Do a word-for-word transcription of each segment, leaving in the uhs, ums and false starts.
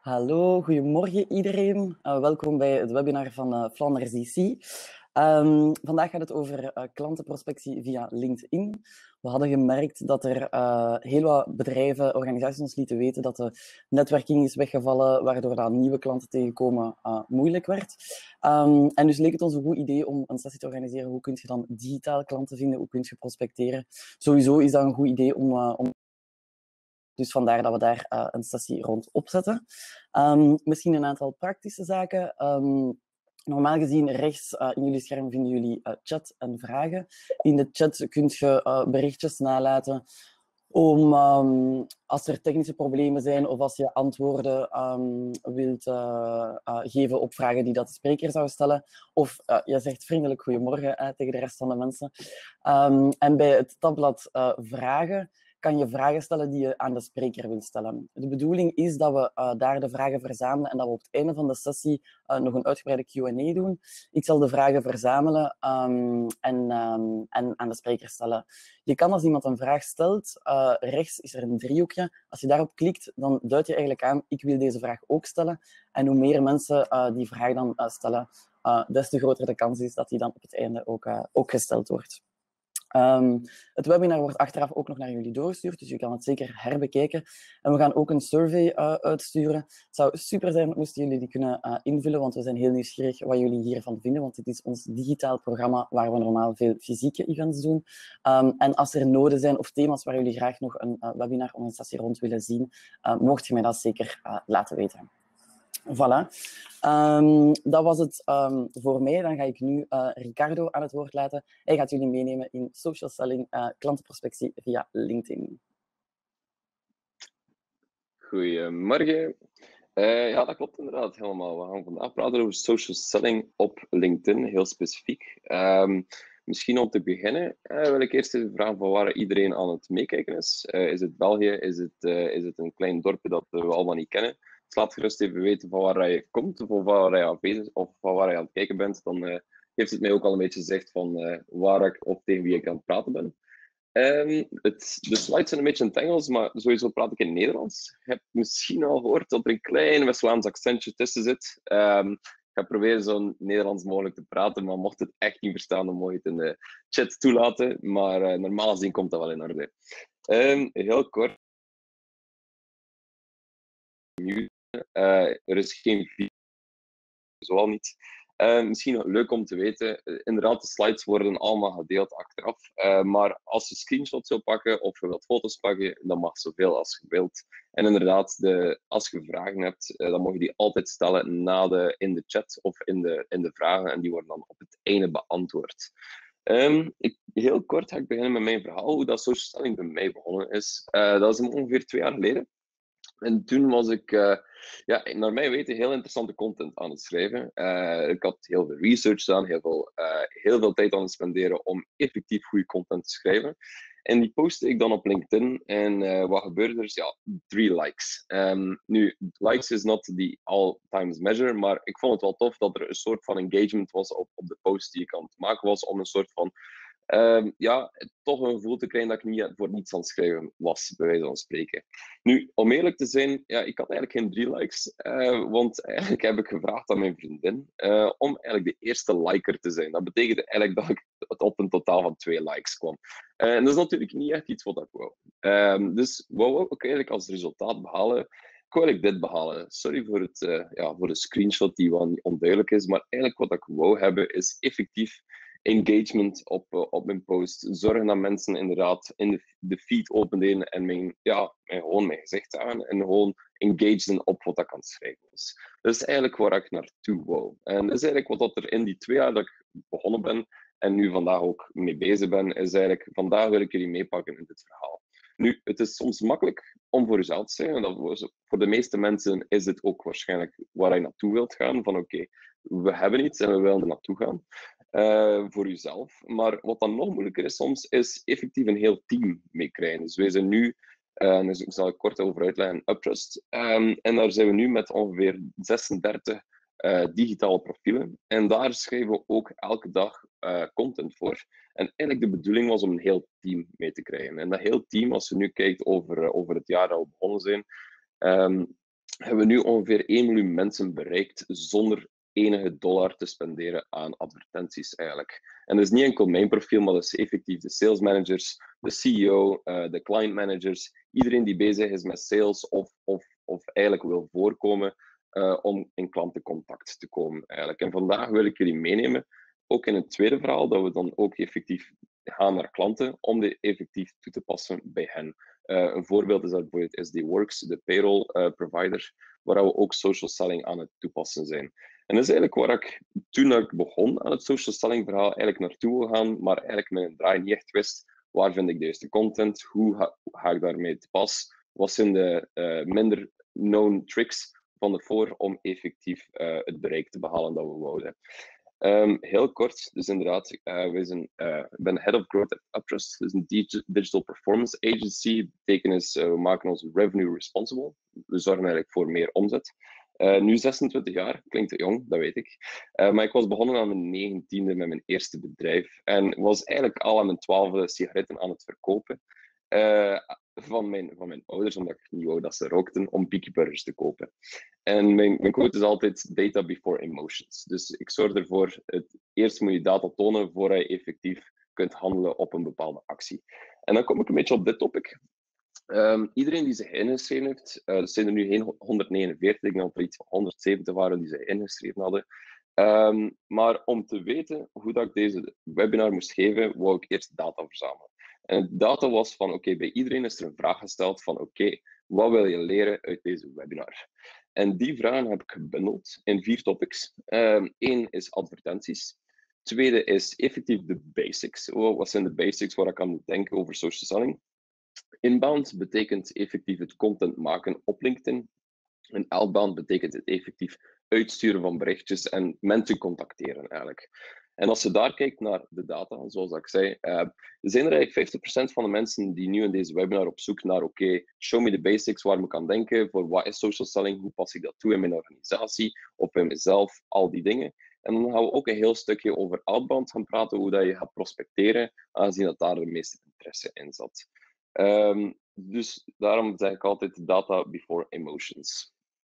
Hallo, goedemorgen iedereen. Uh, welkom bij het webinar van uh, Flanders D C. Um, vandaag gaat het over uh, klantenprospectie via LinkedIn. We hadden gemerkt dat er uh, heel wat bedrijven, organisaties ons lieten weten dat de netwerking is weggevallen, waardoor dat nieuwe klanten tegenkomen uh, moeilijk werd. Um, en dus leek het ons een goed idee om een sessie te organiseren. Hoe kun je dan digitaal klanten vinden? Hoe kun je prospecteren? Sowieso is dat een goed idee om... Uh, om Dus vandaar dat we daar uh, een sessie rond opzetten. Um, misschien een aantal praktische zaken. Um, normaal gezien rechts uh, in jullie scherm vinden jullie uh, chat en vragen. In de chat kun je uh, berichtjes nalaten om, um, als er technische problemen zijn of als je antwoorden um, wilt uh, uh, geven op vragen die dat de spreker zou stellen. Of uh, je zegt vriendelijk goedemorgen uh, tegen de rest van de mensen. Um, en bij het tabblad uh, vragen kan je vragen stellen die je aan de spreker wilt stellen. De bedoeling is dat we uh, daar de vragen verzamelen en dat we op het einde van de sessie uh, nog een uitgebreide Q en A doen. Ik zal de vragen verzamelen um, en, um, en aan de spreker stellen. Je kan als iemand een vraag stelt, uh, rechts is er een driehoekje. Als je daarop klikt, dan duid je eigenlijk aan, ik wil deze vraag ook stellen. En hoe meer mensen uh, die vraag dan uh, stellen, uh, des te groter de kans is dat die dan op het einde ook, uh, ook gesteld wordt. Um, het webinar wordt achteraf ook nog naar jullie doorgestuurd, dus je kan het zeker herbekijken. En we gaan ook een survey uh, uitsturen. Het zou super zijn moesten jullie die kunnen uh, invullen, want we zijn heel nieuwsgierig wat jullie hiervan vinden, want dit is ons digitaal programma waar we normaal veel fysieke events doen. Um, en als er noden zijn of thema's waar jullie graag nog een uh, webinar of een sessie rond willen zien, uh, mocht je mij dat zeker uh, laten weten. Voilà. Um, dat was het um, voor mij. Dan ga ik nu uh, Ricardo aan het woord laten. Hij gaat jullie meenemen in social selling, uh, klantenprospectie via LinkedIn. Goedemorgen. Uh, ja, dat klopt inderdaad helemaal. We gaan vandaag praten over social selling op LinkedIn, heel specifiek. Um, misschien om te beginnen uh, wil ik eerst even vragen van waar iedereen aan het meekijken is. Uh, is het België? Is het, uh, is het een klein dorpje dat we allemaal niet kennen? Dus laat gerust even weten van waar je komt of van waar je aan bezig of van waar je aan het kijken bent. Dan uh, heeft het mij ook al een beetje gezegd van uh, waar ik of tegen wie ik aan het praten ben. Um, het, de slides zijn een beetje in het Engels, maar sowieso praat ik in het Nederlands. Je hebt misschien al gehoord dat er een klein West-Vlaams accentje tussen zit. Um, ik ga proberen zo Nederlands mogelijk te praten, maar mocht het echt niet verstaan, dan mag je het in de chat toelaten. Maar uh, normaal gezien komt dat wel in orde. Um, heel kort. Uh, er is geen video, zoal niet. Uh, misschien nog leuk om te weten, uh, inderdaad, de slides worden allemaal gedeeld achteraf. Uh, maar als je screenshots wil pakken of je wilt foto's pakken, dan mag zoveel als je wilt. En inderdaad, de, als je vragen hebt, uh, dan mag je die altijd stellen na de, in de chat of in de, in de vragen. En die worden dan op het einde beantwoord. Um, ik, heel kort ga ik beginnen met mijn verhaal, hoe dat social selling bij mij begonnen is. Uh, dat is ongeveer twee jaar geleden. En toen was ik, uh, ja, naar mijn weten, heel interessante content aan het schrijven. Uh, ik had heel veel research gedaan, heel veel, uh, heel veel tijd aan het spenderen om effectief goede content te schrijven. En die postte ik dan op LinkedIn. En uh, wat gebeurde er? Ja, drie likes. Um, nu, likes is not the all times measure, maar ik vond het wel tof dat er een soort van engagement was op, op de post die ik aan het maken was, om een soort van Um, ja, toch een gevoel te krijgen dat ik niet voor niets aan het schrijven was, bij wijze van spreken. Nu, om eerlijk te zijn, ja, ik had eigenlijk geen drie likes, uh, want eigenlijk heb ik gevraagd aan mijn vriendin uh, om eigenlijk de eerste liker te zijn. Dat betekende eigenlijk dat ik op een totaal van twee likes kwam. Uh, en dat is natuurlijk niet echt iets wat ik wou. Um, dus wat wou ik eigenlijk als resultaat behalen? Ik wil eigenlijk dit behalen. Sorry voor, het, uh, ja, voor de screenshot die wel niet onduidelijk is, maar eigenlijk wat ik wou hebben is effectief engagement op, uh, op mijn post. Zorgen dat mensen inderdaad in de, de feed openen en mijn, ja, mijn, gewoon mijn gezicht zagen en gewoon engagen op wat ik aan het schrijven was. Dat is eigenlijk waar ik naartoe wou. En dat is eigenlijk wat er in die twee jaar dat ik begonnen ben en nu vandaag ook mee bezig ben, is eigenlijk, vandaag wil ik jullie meepakken in dit verhaal. Nu, het is soms makkelijk om voor jezelf te zeggen. Dat was, voor de meeste mensen is dit ook waarschijnlijk waar je naartoe wilt gaan. Van oké, okay, we hebben iets en we willen er naartoe gaan. Uh, voor jezelf. Maar wat dan nog moeilijker is soms, is effectief een heel team mee krijgen. Dus wij zijn nu, uh, dus ik zal ik kort over uitleggen, Uptrust. Um, en daar zijn we nu met ongeveer zesendertig uh, digitale profielen. En daar schrijven we ook elke dag uh, content voor. En eigenlijk de bedoeling was om een heel team mee te krijgen. En dat heel team, als je nu kijkt over, uh, over het jaar dat we begonnen zijn, um, hebben we nu ongeveer één miljoen mensen bereikt zonder enige dollar te spenderen aan advertenties eigenlijk. En dat is niet enkel mijn profiel, maar dat is effectief de sales managers, de C E O, uh, de client managers, iedereen die bezig is met sales of, of, of eigenlijk wil voorkomen uh, om in klantencontact te komen eigenlijk. En vandaag wil ik jullie meenemen, ook in het tweede verhaal, dat we dan ook effectief gaan naar klanten om dit effectief toe te passen bij hen. Uh, een voorbeeld is dat bijvoorbeeld S D Works, de payroll uh, provider, waar we ook social selling aan het toepassen zijn. En dat is eigenlijk waar ik toen ik begon aan het social selling verhaal eigenlijk naartoe wil gaan, maar eigenlijk met een draai niet echt wist waar vind ik de juiste content, hoe ga, hoe ga ik daarmee te pas, wat zijn de uh, minder known tricks van de voor om effectief uh, het bereik te behalen dat we wouden. Um, heel kort, dus inderdaad, uh, we zijn, uh, ik ben Head of Growth at Uptrust. Dat is een digi digital performance agency. Dat betekent is, uh, we maken ons revenue responsible. We zorgen eigenlijk voor meer omzet. Uh, nu zesentwintig jaar, klinkt jong, dat weet ik. Uh, maar ik was begonnen aan mijn negentiende met mijn eerste bedrijf. En was eigenlijk al aan mijn twaalfde sigaretten aan het verkopen. Uh, van, mijn, van mijn ouders, omdat ik niet wou dat ze rookten, om Peaky Burgers te kopen. En mijn, mijn quote is altijd data before emotions. Dus ik zorg ervoor, het, eerst moet je data tonen voordat je effectief kunt handelen op een bepaalde actie. En dan kom ik een beetje op dit topic. Um, iedereen die zich ingeschreven heeft, uh, er zijn er nu honderdnegenenveertig, ik denk dat er iets van honderdzeventig waren die zich ingeschreven hadden. Um, maar om te weten hoe dat ik deze webinar moest geven, wou ik eerst data verzamelen. En data was van, oké, okay, bij iedereen is er een vraag gesteld van, oké, okay, wat wil je leren uit deze webinar? En die vragen heb ik gebundeld in vier topics. Um, Eén is advertenties. Tweede is effectief de basics. Wat zijn de basics waar ik aan moet denken over social selling? Inbound betekent effectief het content maken op LinkedIn. En outbound betekent het effectief uitsturen van berichtjes en mensen contacteren eigenlijk. En als je daar kijkt naar de data, zoals ik zei, uh, zijn er eigenlijk vijftig procent van de mensen die nu in deze webinar op zoek naar, oké, okay, show me the basics, waar ik aan denken, voor wat is social selling, hoe pas ik dat toe in mijn organisatie, of in mezelf, al die dingen. En dan gaan we ook een heel stukje over outbound gaan praten, hoe dat je gaat prospecteren, aangezien dat daar de meeste interesse in zat. Um, dus daarom zeg ik altijd data before emotions.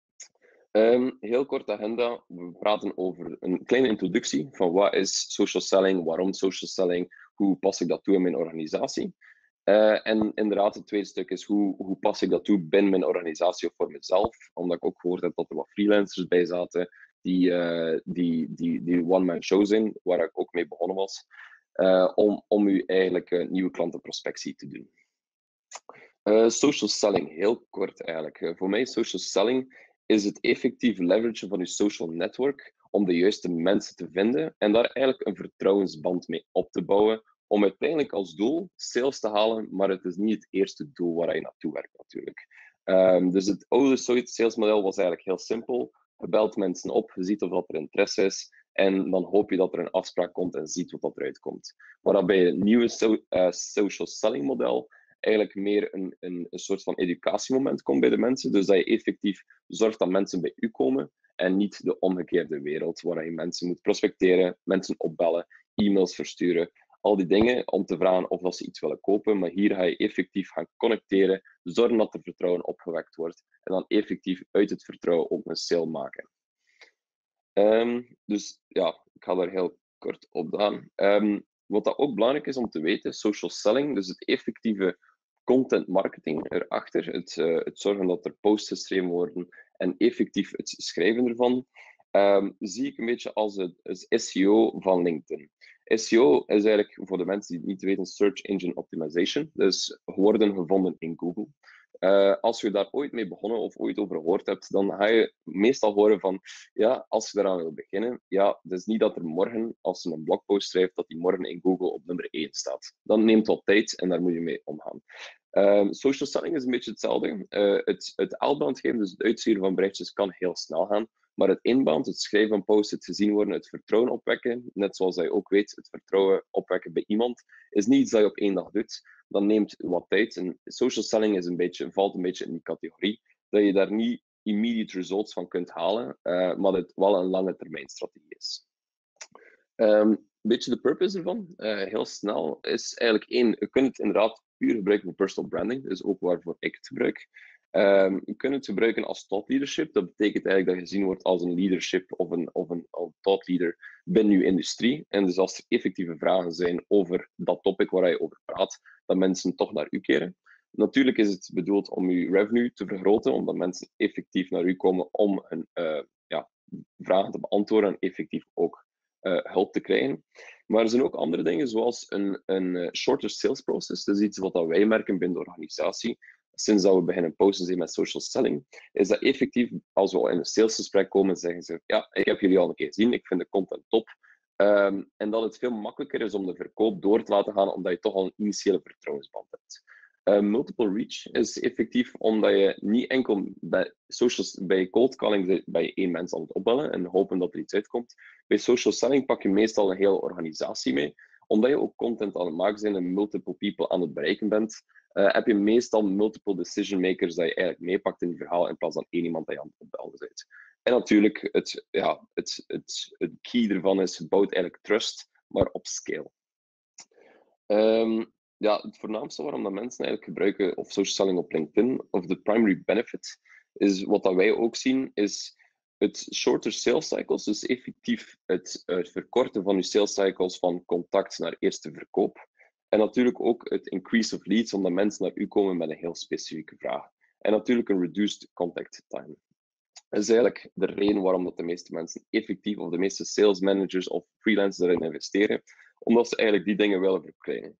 Um, heel kort agenda. We praten over een kleine introductie van wat is social selling, waarom social selling, hoe pas ik dat toe in mijn organisatie. Uh, en inderdaad, het tweede stuk is hoe, hoe pas ik dat toe binnen mijn organisatie of voor mezelf, omdat ik ook gehoord heb dat er wat freelancers bij zaten die, uh, die, die, die one-man show zijn, waar ik ook mee begonnen was, uh, om, om u eigenlijk uh, nieuwe klantenprospectie te doen. Uh, social selling, heel kort eigenlijk. Uh, voor mij social selling is het effectief leveragen van je social network om de juiste mensen te vinden en daar eigenlijk een vertrouwensband mee op te bouwen om uiteindelijk als doel sales te halen, maar het is niet het eerste doel waar je naartoe werkt natuurlijk. Um, dus het oude salesmodel was eigenlijk heel simpel. Je belt mensen op, je ziet of dat er interesse is en dan hoop je dat er een afspraak komt en ziet wat dat eruit komt. Maar dat bij het nieuwe so uh, social selling model eigenlijk meer een, een, een soort van educatiemoment komt bij de mensen. Dus dat je effectief zorgt dat mensen bij u komen en niet de omgekeerde wereld, waar je mensen moet prospecteren, mensen opbellen, e-mails versturen, al die dingen om te vragen of dat ze iets willen kopen. Maar hier ga je effectief gaan connecteren, zorgen dat er vertrouwen opgewekt wordt en dan effectief uit het vertrouwen ook een sale maken. Um, dus ja, ik ga daar heel kort op gaan. Um, wat dat ook belangrijk is om te weten, social selling, dus het effectieve content marketing erachter, het, uh, het zorgen dat er posts geschreven worden en effectief het schrijven ervan, um, zie ik een beetje als het, het S E O van LinkedIn. S E O is eigenlijk, voor de mensen die het niet weten, Search Engine Optimization. Dus worden gevonden in Google. Uh, als je daar ooit mee begonnen of ooit over gehoord hebt, dan ga je meestal horen van, ja, als je eraan wil beginnen, ja, het is niet dat er morgen, als je een blogpost schrijft, dat die morgen in Google op nummer één staat. Dat neemt wat tijd en daar moet je mee omgaan. Uh, social selling is een beetje hetzelfde. Uh, het, het outbound geven, dus het uitsturen van berichtjes, kan heel snel gaan. Maar het inbound, het schrijven van posts, het gezien worden, het vertrouwen opwekken, net zoals je ook weet, het vertrouwen opwekken bij iemand, is niet iets dat je op één dag doet. Dat neemt wat tijd. En social selling is een beetje, valt een beetje in die categorie, dat je daar niet immediate results van kunt halen, uh, maar het wel een lange termijn strategie is. Um, een beetje de purpose ervan, uh, heel snel, is eigenlijk één, je kunt het inderdaad puur gebruiken voor personal branding, dus ook waarvoor ik het gebruik. Um, je kunt het gebruiken als thought leadership. Dat betekent eigenlijk dat je gezien wordt als een leadership of een, of een, of een thought leader binnen je industrie. En dus als er effectieve vragen zijn over dat topic waar je over praat, dat mensen toch naar u keren. Natuurlijk is het bedoeld om je revenue te vergroten, omdat mensen effectief naar u komen om hun uh, ja, vragen te beantwoorden en effectief ook uh, hulp te krijgen. Maar er zijn ook andere dingen, zoals een, een shorter sales process. Dat is iets wat wij merken binnen de organisatie. Sinds dat we beginnen posten zijn met social selling, is dat effectief, als we al in een salesgesprek komen, zeggen ze, ja, ik heb jullie al een keer gezien, ik vind de content top. Um, en dat het veel makkelijker is om de verkoop door te laten gaan, omdat je toch al een initiële vertrouwensband hebt. Uh, multiple reach is effectief omdat je niet enkel bij, socials, bij cold calling bij één mens aan het opbellen en hopen dat er iets uitkomt. Bij social selling pak je meestal een hele organisatie mee, omdat je ook content aan het maken bent en multiple people aan het bereiken bent. Uh, heb je meestal multiple decision makers dat je eigenlijk meepakt in je verhaal in plaats van één iemand dat je aan het opbellen bent. En natuurlijk, het, ja, het, het, het key ervan is, bouwt eigenlijk trust, maar op scale. Um, ja, het voornaamste waarom dat mensen eigenlijk gebruiken of social selling op LinkedIn, of de primary benefit, is wat dat wij ook zien, is het shorter sales cycles, dus effectief het, het verkorten van je sales cycles van contact naar eerste verkoop. En natuurlijk ook het increase of leads, omdat mensen naar u komen met een heel specifieke vraag. En natuurlijk een reduced contact time. Dat is eigenlijk de reden waarom dat de meeste mensen effectief, of de meeste sales managers of freelancers erin investeren, omdat ze eigenlijk die dingen willen verkrijgen.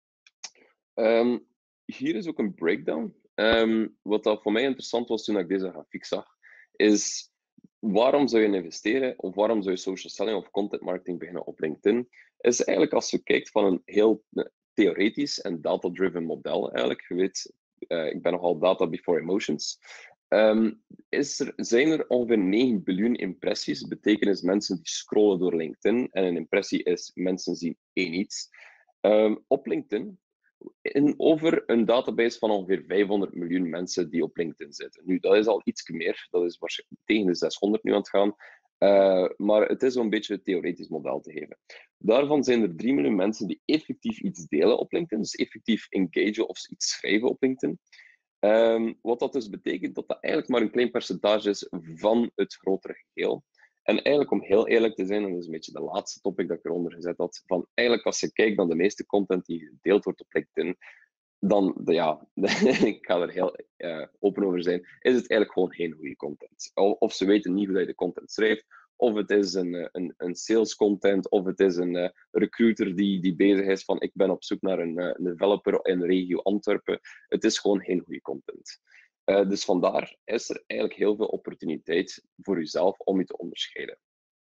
Um, hier is ook een breakdown. Um, wat dat voor mij interessant was toen ik deze grafiek zag, is waarom zou je investeren of waarom zou je social selling of content marketing beginnen op LinkedIn? Is eigenlijk als je kijkt van een heel theoretisch en data-driven model eigenlijk. Je weet, uh, ik ben nogal data before emotions. Um, is er, zijn er ongeveer negen biljoen impressies. Dat betekent mensen die scrollen door LinkedIn. En een impressie is mensen zien één iets. Um, op LinkedIn, in, over een database van ongeveer vijfhonderd miljoen mensen die op LinkedIn zitten. Nu, dat is al iets meer. Dat is waarschijnlijk tegen de zeshonderd nu aan het gaan. Uh, maar het is zo'n beetje een theoretisch model te geven. Daarvan zijn er drie miljoen mensen die effectief iets delen op LinkedIn. Dus effectief engagen of iets schrijven op LinkedIn. Um, wat dat dus betekent dat dat eigenlijk maar een klein percentage is van het grotere geheel. En eigenlijk, om heel eerlijk te zijn, en dat is een beetje de laatste topic dat ik eronder gezet had, van eigenlijk als je kijkt naar de meeste content die gedeeld wordt op LinkedIn, dan, ja, ik ga er heel uh, open over zijn, is het eigenlijk gewoon geen goede content. Of ze weten niet hoe je de content schrijft, of het is een, een, een sales content, of het is een uh, recruiter die, die bezig is van ik ben op zoek naar een, uh, een developer in de regio Antwerpen. Het is gewoon geen goede content. Uh, dus vandaar is er eigenlijk heel veel opportuniteit voor jezelf om je te onderscheiden.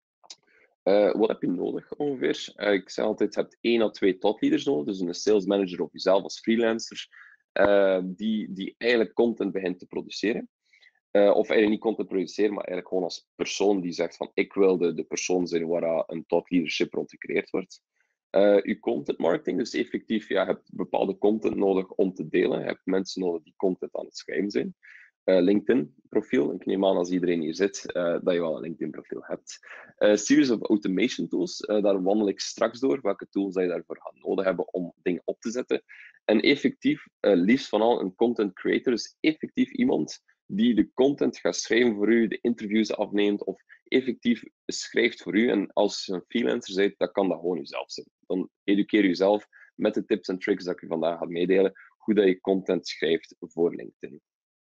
Uh, wat heb je nodig ongeveer? Uh, ik zeg altijd, je hebt één à twee thought leaders nodig, dus een sales manager of jezelf als freelancer, uh, die, die eigenlijk content begint te produceren. Uh, of eigenlijk niet content produceren, maar eigenlijk gewoon als persoon die zegt van ik wil de, de persoon zijn waar een thought leadership rond gecreëerd wordt. Uh, je content marketing, dus effectief, ja, je hebt bepaalde content nodig om te delen. Je hebt mensen nodig die content aan het schrijven zijn. Uh, LinkedIn-profiel. Ik neem aan als iedereen hier zit, uh, dat je wel een LinkedIn-profiel hebt. Uh, series of automation tools, uh, daar wandel ik straks door, welke tools dat je daarvoor gaat nodig hebben om dingen op te zetten. En effectief, uh, liefst van al een content creator, dus effectief iemand die de content gaat schrijven voor u, de interviews afneemt of effectief schrijft voor u. En als je een freelancer bent, dan kan dat gewoon jezelf zijn. Dan educeer jezelf met de tips en tricks dat ik je vandaag ga meedelen, hoe dat je content schrijft voor LinkedIn.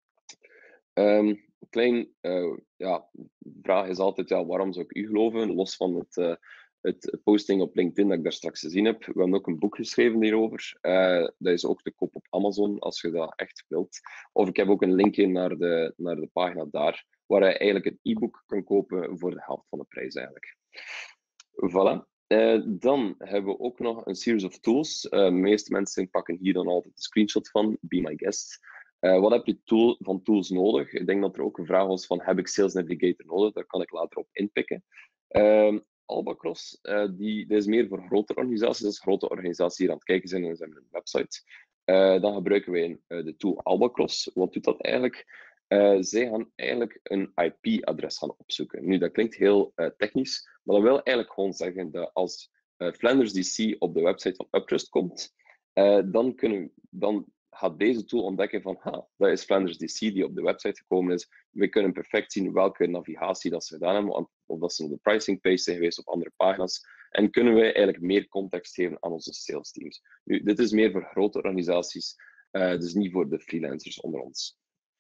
Um, een klein uh, ja, vraag is altijd, ja, waarom zou ik u geloven? Los van het, uh, het posting op LinkedIn dat ik daar straks gezien heb. We hebben ook een boek geschreven hierover. Uh, dat is ook te koop op Amazon, als je dat echt wilt. Of ik heb ook een linkje naar de, naar de pagina daar, waar je eigenlijk een e-book kan kopen voor de helft van de prijs eigenlijk. Voilà. Uh, dan hebben we ook nog een series of tools. Uh, de meeste mensen pakken hier dan altijd een screenshot van, be my guest. Uh, wat heb je tool, van tools nodig? Ik denk dat er ook een vraag was van, heb ik Sales Navigator nodig? Daar kan ik later op inpikken. Uh, Albacross, uh, die, die is meer voor grote organisaties. Als grote organisaties hier aan het kijken zijn en ze hebben een website. Uh, dan gebruiken wij uh, de tool Albacross. Wat doet dat eigenlijk? Uh, zij gaan eigenlijk een I P-adres gaan opzoeken. Nu, dat klinkt heel uh, technisch, maar dat wil eigenlijk gewoon zeggen dat als uh, Flanders D C op de website van Uptrust komt, uh, dan, kunnen, dan gaat deze tool ontdekken van, ha, dat is Flanders D C die op de website gekomen is. We kunnen perfect zien welke navigatie dat ze gedaan hebben, of dat ze op de pricing page zijn geweest of andere pagina's. En kunnen wij eigenlijk meer context geven aan onze sales teams. Nu, dit is meer voor grote organisaties, uh, dus niet voor de freelancers onder ons.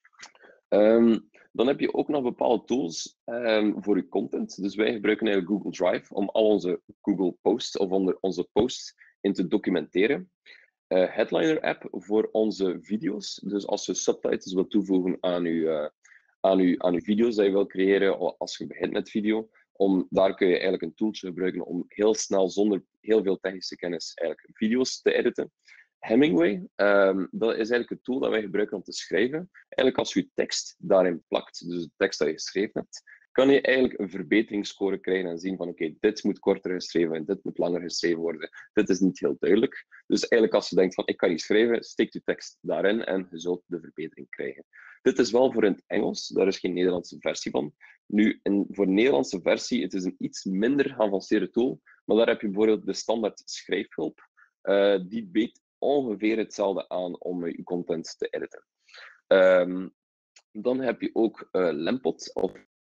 Um, dan heb je ook nog bepaalde tools um, voor je content. Dus wij gebruiken eigenlijk Google Drive om al onze Google Posts of onder onze posts in te documenteren. Uh, Headliner app voor onze video's. Dus als je subtitles wilt toevoegen aan je, uh, aan je, aan je video's die je wilt creëren, als je begint met video, om, daar kun je eigenlijk een tooltje gebruiken om heel snel, zonder heel veel technische kennis, eigenlijk video's te editen. Hemingway, um, dat is eigenlijk het tool dat wij gebruiken om te schrijven. Eigenlijk als je tekst daarin plakt, dus de tekst dat je geschreven hebt, kan je eigenlijk een verbeteringsscore krijgen en zien van oké, okay, dit moet korter geschreven en dit moet langer geschreven worden. Dit is niet heel duidelijk. Dus eigenlijk als je denkt van ik kan niet schrijven, steek je tekst daarin en je zult de verbetering krijgen. Dit is wel voor in het Engels, daar is geen Nederlandse versie van. Nu, in, voor de Nederlandse versie, het is een iets minder geavanceerde tool, maar daar heb je bijvoorbeeld de standaard schrijfhulp. Uh, die biedt ongeveer hetzelfde aan om je content te editen. Um, dan heb je ook uh, Lempot, of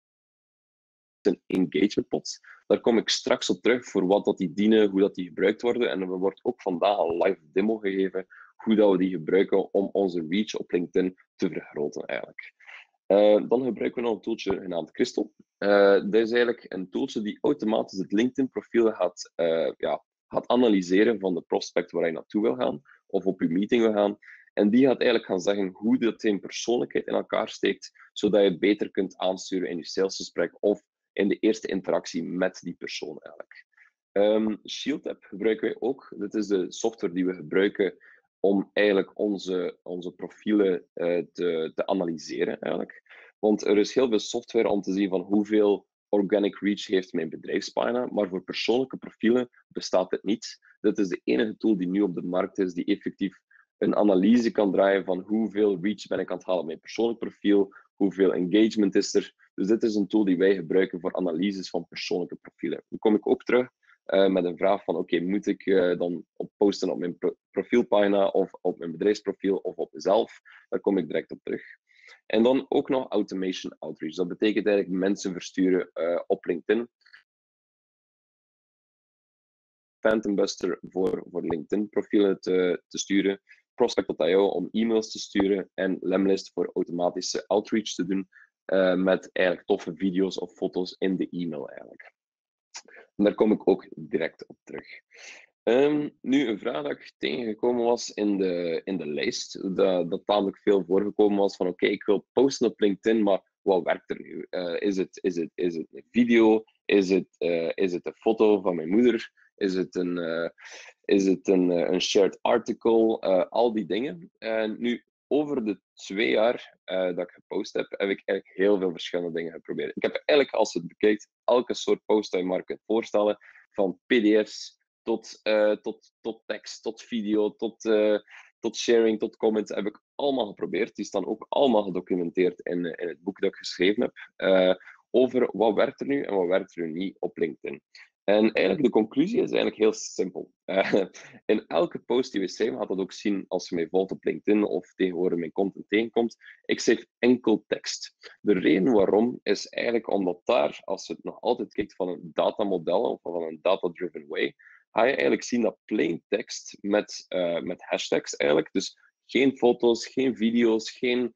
een engagement pot. Daar kom ik straks op terug voor wat dat die dienen, hoe dat die gebruikt worden. En er wordt ook vandaag al live demo gegeven hoe dat we die gebruiken om onze reach op LinkedIn te vergroten eigenlijk. Uh, dan gebruiken we nog een tooltje genaamd Crystal. Uh, dat is eigenlijk een tooltje die automatisch het LinkedIn-profiel gaat, uh, ja, gaat analyseren van de prospect waar je naartoe wil gaan of op je meeting wil gaan. En die gaat eigenlijk gaan zeggen hoe dat zijn persoonlijkheid in elkaar steekt, zodat je het beter kunt aansturen in je salesgesprek of in de eerste interactie met die persoon eigenlijk. Um, Shield App gebruiken wij ook. Dit is de software die we gebruiken om eigenlijk onze, onze profielen uh, te, te analyseren eigenlijk. Want er is heel veel software om te zien van hoeveel organic reach heeft mijn bedrijfspagina, maar voor persoonlijke profielen bestaat dit niet. Dit is de enige tool die nu op de markt is die effectief een analyse kan draaien van hoeveel reach ben ik aan het halen op mijn persoonlijk profiel, hoeveel engagement is er. Dus dit is een tool die wij gebruiken voor analyses van persoonlijke profielen. Dan kom ik ook terug uh, met een vraag van oké, okay, moet ik uh, dan op posten op mijn pro profielpagina of op mijn bedrijfsprofiel of op mezelf? Daar kom ik direct op terug. En dan ook nog automation outreach. Dat betekent eigenlijk mensen versturen uh, op LinkedIn. Phantom Buster voor, voor LinkedIn profielen te, te sturen. Prospect punt i o om e-mails te sturen. En Lemlist voor automatische outreach te doen. Uh, met eigenlijk toffe video's of foto's in de e-mail eigenlijk. En daar kom ik ook direct op terug. Um, nu, een vraag dat ik tegengekomen was in de, in de lijst, dat, dat tamelijk veel voorgekomen was van oké, okay, ik wil posten op LinkedIn, maar wat werkt er nu? Uh, is, het, is, het, is het een video? Is het, uh, is het een foto van mijn moeder? Is het een, uh, is het een, uh, een shared article? Uh, al die dingen. Uh, nu, over de twee jaar uh, dat ik gepost heb, heb ik eigenlijk heel veel verschillende dingen geprobeerd. Ik heb eigenlijk, als je het bekijkt, elke soort post dat je maar kunt voorstellen, van P D F's tot, uh, tot, tot tekst, tot video, tot, uh, tot sharing, tot comments, heb ik allemaal geprobeerd. Die staan ook allemaal gedocumenteerd in, in het boek dat ik geschreven heb, uh, over wat werkt er nu en wat werkt er nu niet op LinkedIn. En eigenlijk de conclusie is eigenlijk heel simpel. Uh, in elke post die we schrijven, gaat dat ook zien als je mij volgt op LinkedIn of tegenwoordig mijn content tegenkomt. Ik schrijf enkel tekst. De reden waarom is eigenlijk omdat daar, als je het nog altijd kijkt van een datamodel of van een data-driven way, ga je eigenlijk zien dat plain tekst met, uh, met hashtags eigenlijk, dus geen foto's, geen video's, geen...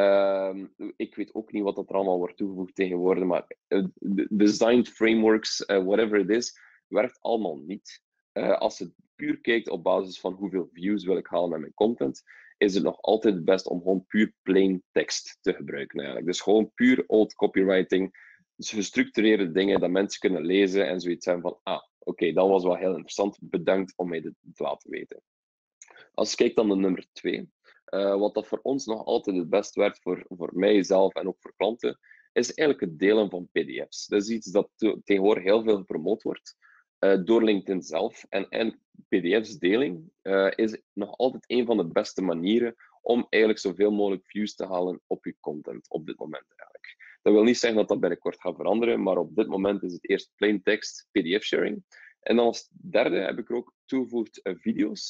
Uh, ik weet ook niet wat dat er allemaal wordt toegevoegd tegenwoordig, maar uh, designed frameworks, uh, whatever it is, werkt allemaal niet. Uh, als je puur kijkt op basis van hoeveel views wil ik halen met mijn content, is het nog altijd het best om gewoon puur plain tekst te gebruiken eigenlijk. Dus gewoon puur old copywriting, dus gestructureerde dingen dat mensen kunnen lezen en zoiets zijn van, ah, oké, okay, dat was wel heel interessant, bedankt om mij dit te laten weten. Als je kijkt dan naar nummer twee, uh, wat dat voor ons nog altijd het best werkt voor, voor mijzelf en ook voor klanten, is eigenlijk het delen van P D F's. Dat is iets dat te, tegenwoordig heel veel gepromoot wordt uh, door LinkedIn zelf. En, en P D F's deling uh, is nog altijd een van de beste manieren om eigenlijk zoveel mogelijk views te halen op je content op dit moment eigenlijk. Dat wil niet zeggen dat dat binnenkort gaat veranderen, maar op dit moment is het eerst plain text P D F sharing. En dan als derde heb ik er ook toegevoegd uh, video's.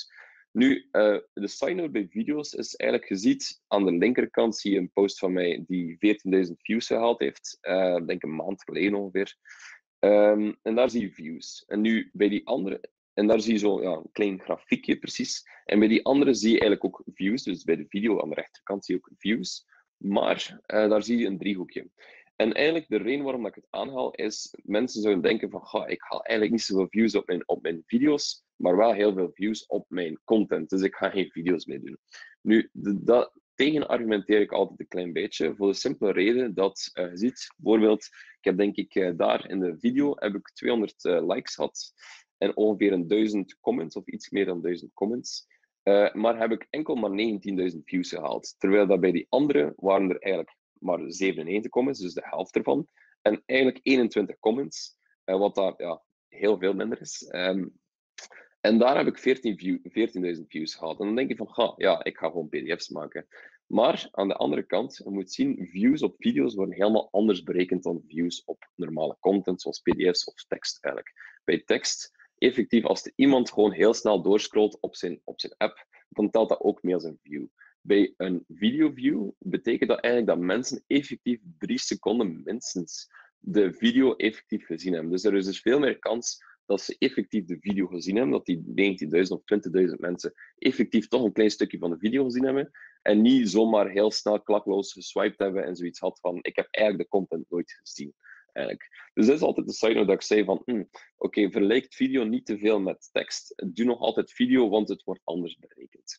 Nu, uh, de sign-out bij video's is eigenlijk, je ziet aan de linkerkant zie je een post van mij die veertienduizend views gehaald heeft. Uh, ik denk een maand geleden ongeveer. Um, en daar zie je views. En nu bij die andere, en daar zie je zo ja, een klein grafiekje precies. En bij die andere zie je eigenlijk ook views. Dus bij de video aan de rechterkant zie je ook views. Maar uh, daar zie je een driehoekje. En eigenlijk de reden waarom ik het aanhaal is, mensen zouden denken van, ga, ik haal eigenlijk niet zoveel views op mijn, op mijn video's, maar wel heel veel views op mijn content. Dus ik ga geen video's meer doen. Nu, de, dat tegen argumenteer ik altijd een klein beetje, voor de simpele reden dat, uh, je ziet, bijvoorbeeld, ik heb denk ik uh, daar in de video heb ik tweehonderd uh, likes gehad en ongeveer een duizend comments, of iets meer dan duizend comments. Uh, maar heb ik enkel maar negentienduizend views gehaald. Terwijl dat bij die andere waren er eigenlijk maar zevenennegentig comments, dus de helft ervan. En eigenlijk eenentwintig comments, uh, wat daar ja, heel veel minder is. Um, en daar heb ik veertienduizend views gehaald. En dan denk je van, ga, ja, ik ga gewoon P D F's maken. Maar aan de andere kant, je moet zien, views op video's worden helemaal anders berekend dan views op normale content, zoals P D F's of tekst eigenlijk. Bij tekst, effectief, als er iemand gewoon heel snel doorscrollt op zijn, op zijn app, dan telt dat ook mee als een view. Bij een video-view betekent dat eigenlijk dat mensen effectief drie seconden minstens de video effectief gezien hebben. Dus er is dus veel meer kans dat ze effectief de video gezien hebben, dat die negentienduizend of twintigduizend mensen effectief toch een klein stukje van de video gezien hebben en niet zomaar heel snel klakloos geswiped hebben en zoiets had van ik heb eigenlijk de content nooit gezien. Eigenlijk. Dus dat is altijd de side note dat ik zei van hm, oké, okay, vergelijk video niet te veel met tekst. Doe nog altijd video, want het wordt anders berekend.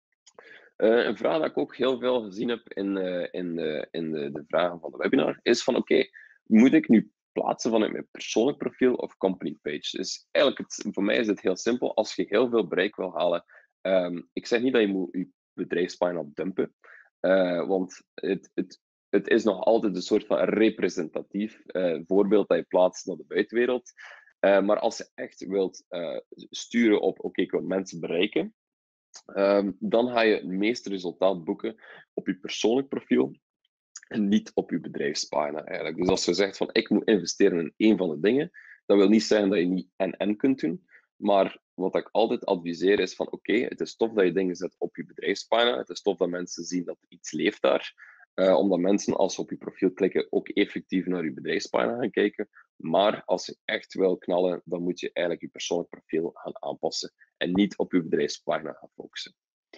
Uh, een vraag dat ik ook heel veel gezien heb in, uh, in, uh, in de, de vragen van de webinar is van oké, okay, moet ik nu plaatsen vanuit mijn persoonlijk profiel of company page? Dus eigenlijk, het, voor mij is het heel simpel. Als je heel veel bereik wil halen, um, ik zeg niet dat je moet je bedrijfspagina dumpen, uh, want het, het, het is nog altijd een soort van representatief uh, voorbeeld dat je plaatst naar de buitenwereld. Uh, maar als je echt wilt uh, sturen op oké, okay, ik wil mensen bereiken, Um, dan ga je het meeste resultaat boeken op je persoonlijk profiel en niet op je bedrijfspagina eigenlijk. Dus als je zegt van ik moet investeren in één van de dingen, dat wil niet zeggen dat je niet en-en kunt doen, maar wat ik altijd adviseer is van oké, okay, het is tof dat je dingen zet op je bedrijfspagina, het is tof dat mensen zien dat iets leeft daar, uh, omdat mensen als ze op je profiel klikken ook effectief naar je bedrijfspagina gaan kijken, maar als je echt wil knallen, dan moet je eigenlijk je persoonlijk profiel gaan aanpassen en niet op je bedrijfspagina gaan focussen.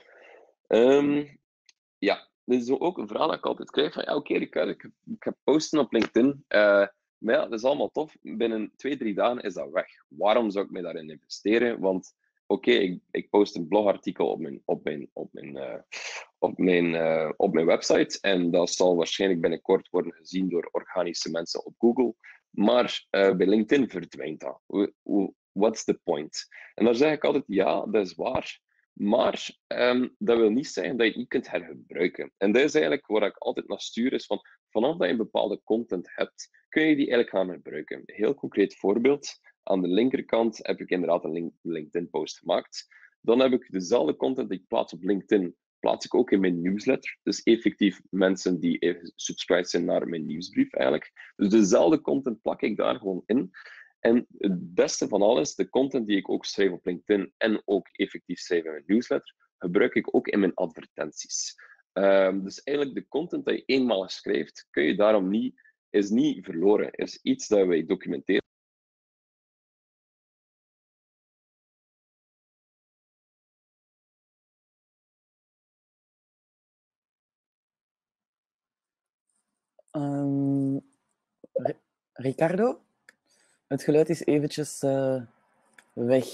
Um, ja, dit is ook een vraag dat ik altijd krijg van ja, oké, okay, ik, ik ga posten op LinkedIn, uh, maar ja, dat is allemaal tof. Binnen twee, drie dagen is dat weg. Waarom zou ik mij daarin investeren? Want oké, okay, ik, ik post een blogartikel op mijn, op mijn, op mijn, uh, op mijn, uh, op mijn website en dat zal waarschijnlijk binnenkort worden gezien door organische mensen op Google. Maar uh, bij LinkedIn verdwijnt dat. What's the point? En daar zeg ik altijd, ja, dat is waar. Maar um, dat wil niet zeggen dat je het niet kunt hergebruiken. En dat is eigenlijk waar ik altijd naar stuur, is van vanaf dat je een bepaalde content hebt, kun je die eigenlijk gaan gebruiken. Een heel concreet voorbeeld. Aan de linkerkant heb ik inderdaad een LinkedIn-post gemaakt. Dan heb ik dezelfde content die ik plaats op LinkedIn, plaats ik ook in mijn newsletter. Dus effectief mensen die even subscribed zijn naar mijn nieuwsbrief eigenlijk. Dus dezelfde content plak ik daar gewoon in. En het beste van alles, de content die ik ook schrijf op LinkedIn en ook effectief schrijf in mijn newsletter, gebruik ik ook in mijn advertenties. Um, dus eigenlijk de content dat je eenmaal schrijft, kun je daarom niet, is niet verloren. Het is iets dat wij documenteren. Um, Ricardo? Het geluid is eventjes uh, weg.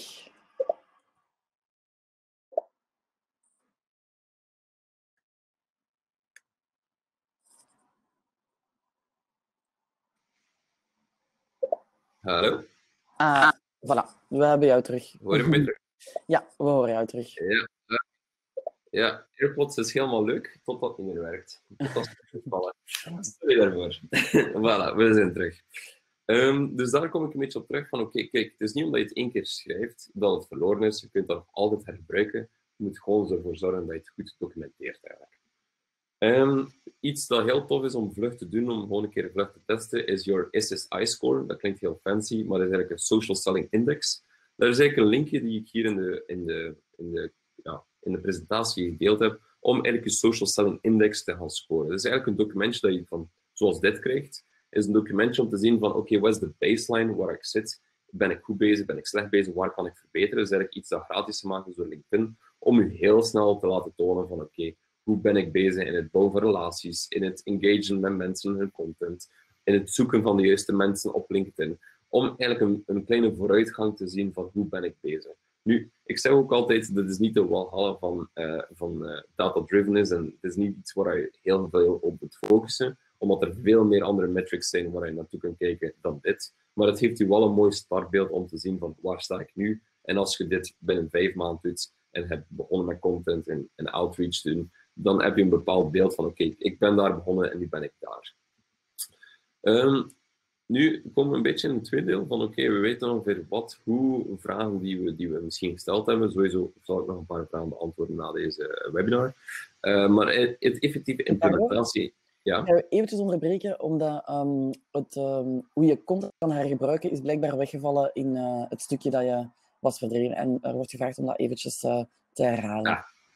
Hallo? Ah, voilà. We hebben jou terug. Hoor je mij terug? Ja, we horen jou terug. Ja, ja, AirPods is helemaal leuk, totdat het niet meer werkt. Totdat het vallen. Sorry daarvoor. Voilà, we zijn terug. Um, dus daar kom ik een beetje op terug van, oké, okay, kijk, het is niet omdat je het één keer schrijft dat het verloren is. Je kunt dat nog altijd hergebruiken. Je moet gewoon ervoor zorgen dat je het goed documenteert eigenlijk. Um, iets dat heel tof is om vlug te doen, om gewoon een keer vlug te testen, is your S S I score. Dat klinkt heel fancy, maar dat is eigenlijk een Social Selling Index. Dat is eigenlijk een linkje die ik hier in de, in de, in de ja, presentatie gedeeld heb, om eigenlijk je social selling index te gaan scoren. Dat is eigenlijk een documentje dat je van, zoals dit krijgt, is een documentje om te zien van, oké, okay, wat is de baseline waar ik zit? Ben ik goed bezig? Ben ik slecht bezig? Waar kan ik verbeteren? Dat is eigenlijk iets dat gratis gemaakt is door LinkedIn, om je heel snel te laten tonen van, oké, okay, hoe ben ik bezig in het bouwen van relaties, in het engagen met mensen, hun content, in het zoeken van de juiste mensen op LinkedIn, om eigenlijk een, een kleine vooruitgang te zien van hoe ben ik bezig. Nu, ik zeg ook altijd, dit is niet de walhalla van, uh, van uh, data-driven is en het is niet iets waar je heel veel op moet focussen, omdat er veel meer andere metrics zijn waar je naartoe kunt kijken dan dit. Maar het geeft je wel een mooi startbeeld om te zien van waar sta ik nu. En als je dit binnen vijf maanden doet en hebt begonnen met content en, en outreach te doen, dan heb je een bepaald beeld van oké, okay, ik ben daar begonnen en nu ben ik daar. Um, nu komen we een beetje in het tweede deel van oké, okay, we weten ongeveer wat, hoe, vragen die we, die we misschien gesteld hebben. Sowieso zal ik nog een paar vragen beantwoorden na deze webinar. Uh, maar het, het effectieve implementatie... Ja. Ga je eventjes onderbreken, omdat um, het, um, hoe je content kan hergebruiken is blijkbaar weggevallen in uh, het stukje dat je was verdreven. En er wordt gevraagd om dat eventjes uh, te herhalen. Ah.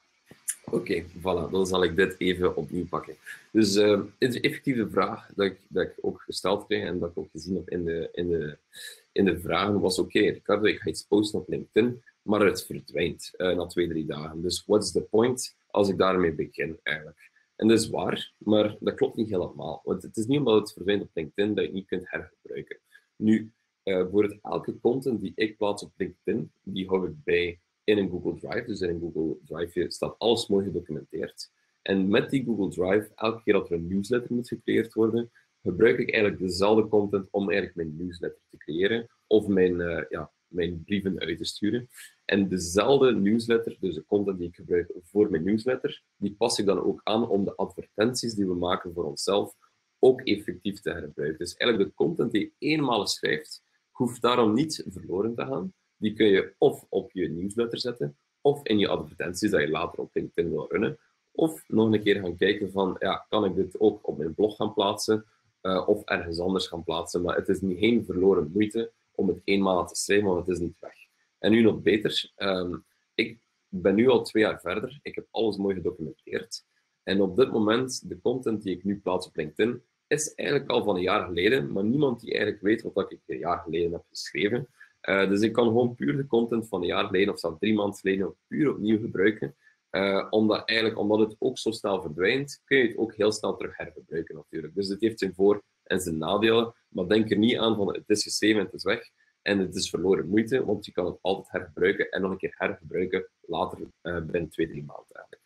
Oké, okay, voilà. Dan zal ik dit even opnieuw pakken. Dus uh, de effectieve vraag dat ik, dat ik ook gesteld kreeg en dat ik ook gezien heb in de, in de, in de vragen was oké, okay, Ricardo, ik ga iets posten op LinkedIn, maar het verdwijnt uh, na twee, drie dagen. Dus what's the point als ik daarmee begin eigenlijk? En dat is waar, maar dat klopt niet helemaal. Want het is niet omdat het verdwijnt op LinkedIn dat je het niet kunt hergebruiken. Nu, uh, voor het, elke content die ik plaats op LinkedIn, die hou ik bij in een Google Drive. Dus in een Google Drive staat alles mooi gedocumenteerd. En met die Google Drive, elke keer dat er een newsletter moet gecreëerd worden, gebruik ik eigenlijk dezelfde content om eigenlijk mijn newsletter te creëren of mijn, uh, ja, mijn brieven uit te sturen. En dezelfde newsletter, dus de content die ik gebruik voor mijn newsletter, die pas ik dan ook aan om de advertenties die we maken voor onszelf ook effectief te hergebruiken. Dus eigenlijk de content die je eenmaal schrijft, hoeft daarom niet verloren te gaan. Die kun je of op je newsletter zetten, of in je advertenties dat je later op LinkedIn wil runnen. Of nog een keer gaan kijken van, ja, kan ik dit ook op mijn blog gaan plaatsen, uh, of ergens anders gaan plaatsen. Maar het is niet geen verloren moeite om het eenmaal te schrijven, want het is niet weg. En nu nog beter, um, ik ben nu al twee jaar verder, ik heb alles mooi gedocumenteerd. En op dit moment, de content die ik nu plaats op LinkedIn, is eigenlijk al van een jaar geleden, maar niemand die eigenlijk weet wat ik een jaar geleden heb geschreven. Uh, dus ik kan gewoon puur de content van een jaar geleden of zelfs drie maanden geleden puur opnieuw gebruiken. Uh, omdat, eigenlijk, omdat het ook zo snel verdwijnt, kun je het ook heel snel terug hergebruiken natuurlijk. Dus het heeft zijn voor- en zijn nadelen. Maar denk er niet aan van het is geschreven en het is weg. En het is verloren moeite, want je kan het altijd hergebruiken en nog een keer hergebruiken later uh, binnen twee, drie maanden eigenlijk.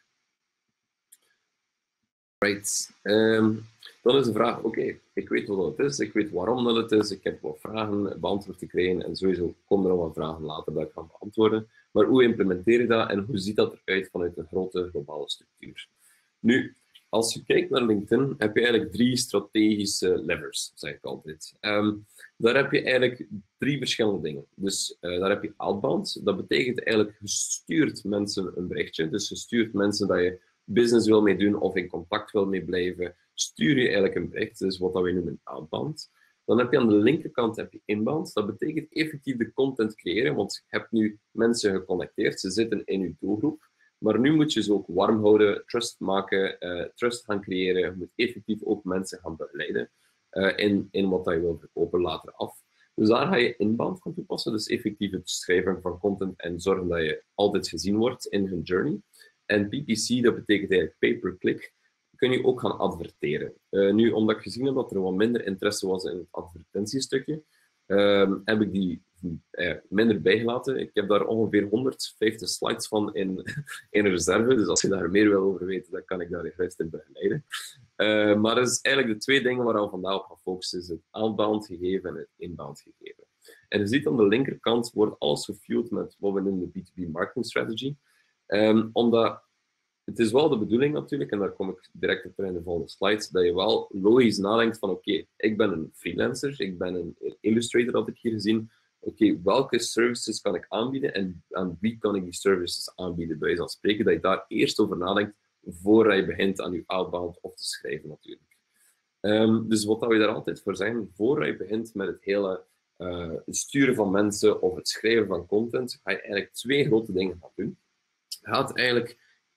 Right. Um, dan is de vraag, oké, okay, ik weet wat het is, ik weet waarom dat het is, ik heb wat vragen beantwoord te krijgen en sowieso komen er nog wat vragen later dat ik ga beantwoorden. Maar hoe implementeer je dat en hoe ziet dat eruit vanuit een grote globale structuur? Nu, als je kijkt naar LinkedIn, heb je eigenlijk drie strategische levers, zeg ik altijd. Um, daar heb je eigenlijk drie verschillende dingen. Dus uh, daar heb je outbound, dat betekent eigenlijk je stuurt mensen een berichtje, dus je stuurt mensen dat je business wil mee doen of in contact wil mee blijven, stuur je eigenlijk een bericht, dat is wat we noemen outbound. Dan heb je aan de linkerkant heb je inbound, dat betekent effectief de content creëren, want je hebt nu mensen geconnecteerd, ze zitten in je doelgroep, maar nu moet je ze ook warm houden, trust maken, uh, trust gaan creëren, je moet effectief ook mensen gaan begeleiden uh, in, in wat je wil verkopen later af. Dus daar ga je inbound gaan toepassen, dus effectief het schrijven van content en zorgen dat je altijd gezien wordt in hun journey. En P P C, dat betekent eigenlijk pay-per-click, kun je ook gaan adverteren. Uh, nu, omdat ik gezien heb dat er wat minder interesse was in het advertentiestukje, uh, heb ik die uh, minder bijgelaten. Ik heb daar ongeveer honderdvijftig slides van in, in reserve, dus als je daar meer wil over weten, dan kan ik daar gerust in begeleiden. Uh, maar dat is eigenlijk de twee dingen waar we vandaag op gaan focussen, is het outbound gegeven en het inbound gegeven. En je ziet aan de linkerkant wordt alles gefueled met wat we noemen de B twee B marketing strategy. Um, omdat het is wel de bedoeling natuurlijk, en daar kom ik direct op in de volgende slides, dat je wel logisch nadenkt van oké, okay, ik ben een freelancer, ik ben een illustrator, had ik hier gezien. Oké, okay, welke services kan ik aanbieden en aan wie kan ik die services aanbieden? Bij wijze van spreken, dat je daar eerst over nadenkt voordat je begint aan je outbound of te schrijven natuurlijk. Um, dus wat we daar altijd voor zijn, voordat je begint met het hele uh, het sturen van mensen of het schrijven van content, ga je eigenlijk twee grote dingen gaan doen. Je gaat eigenlijk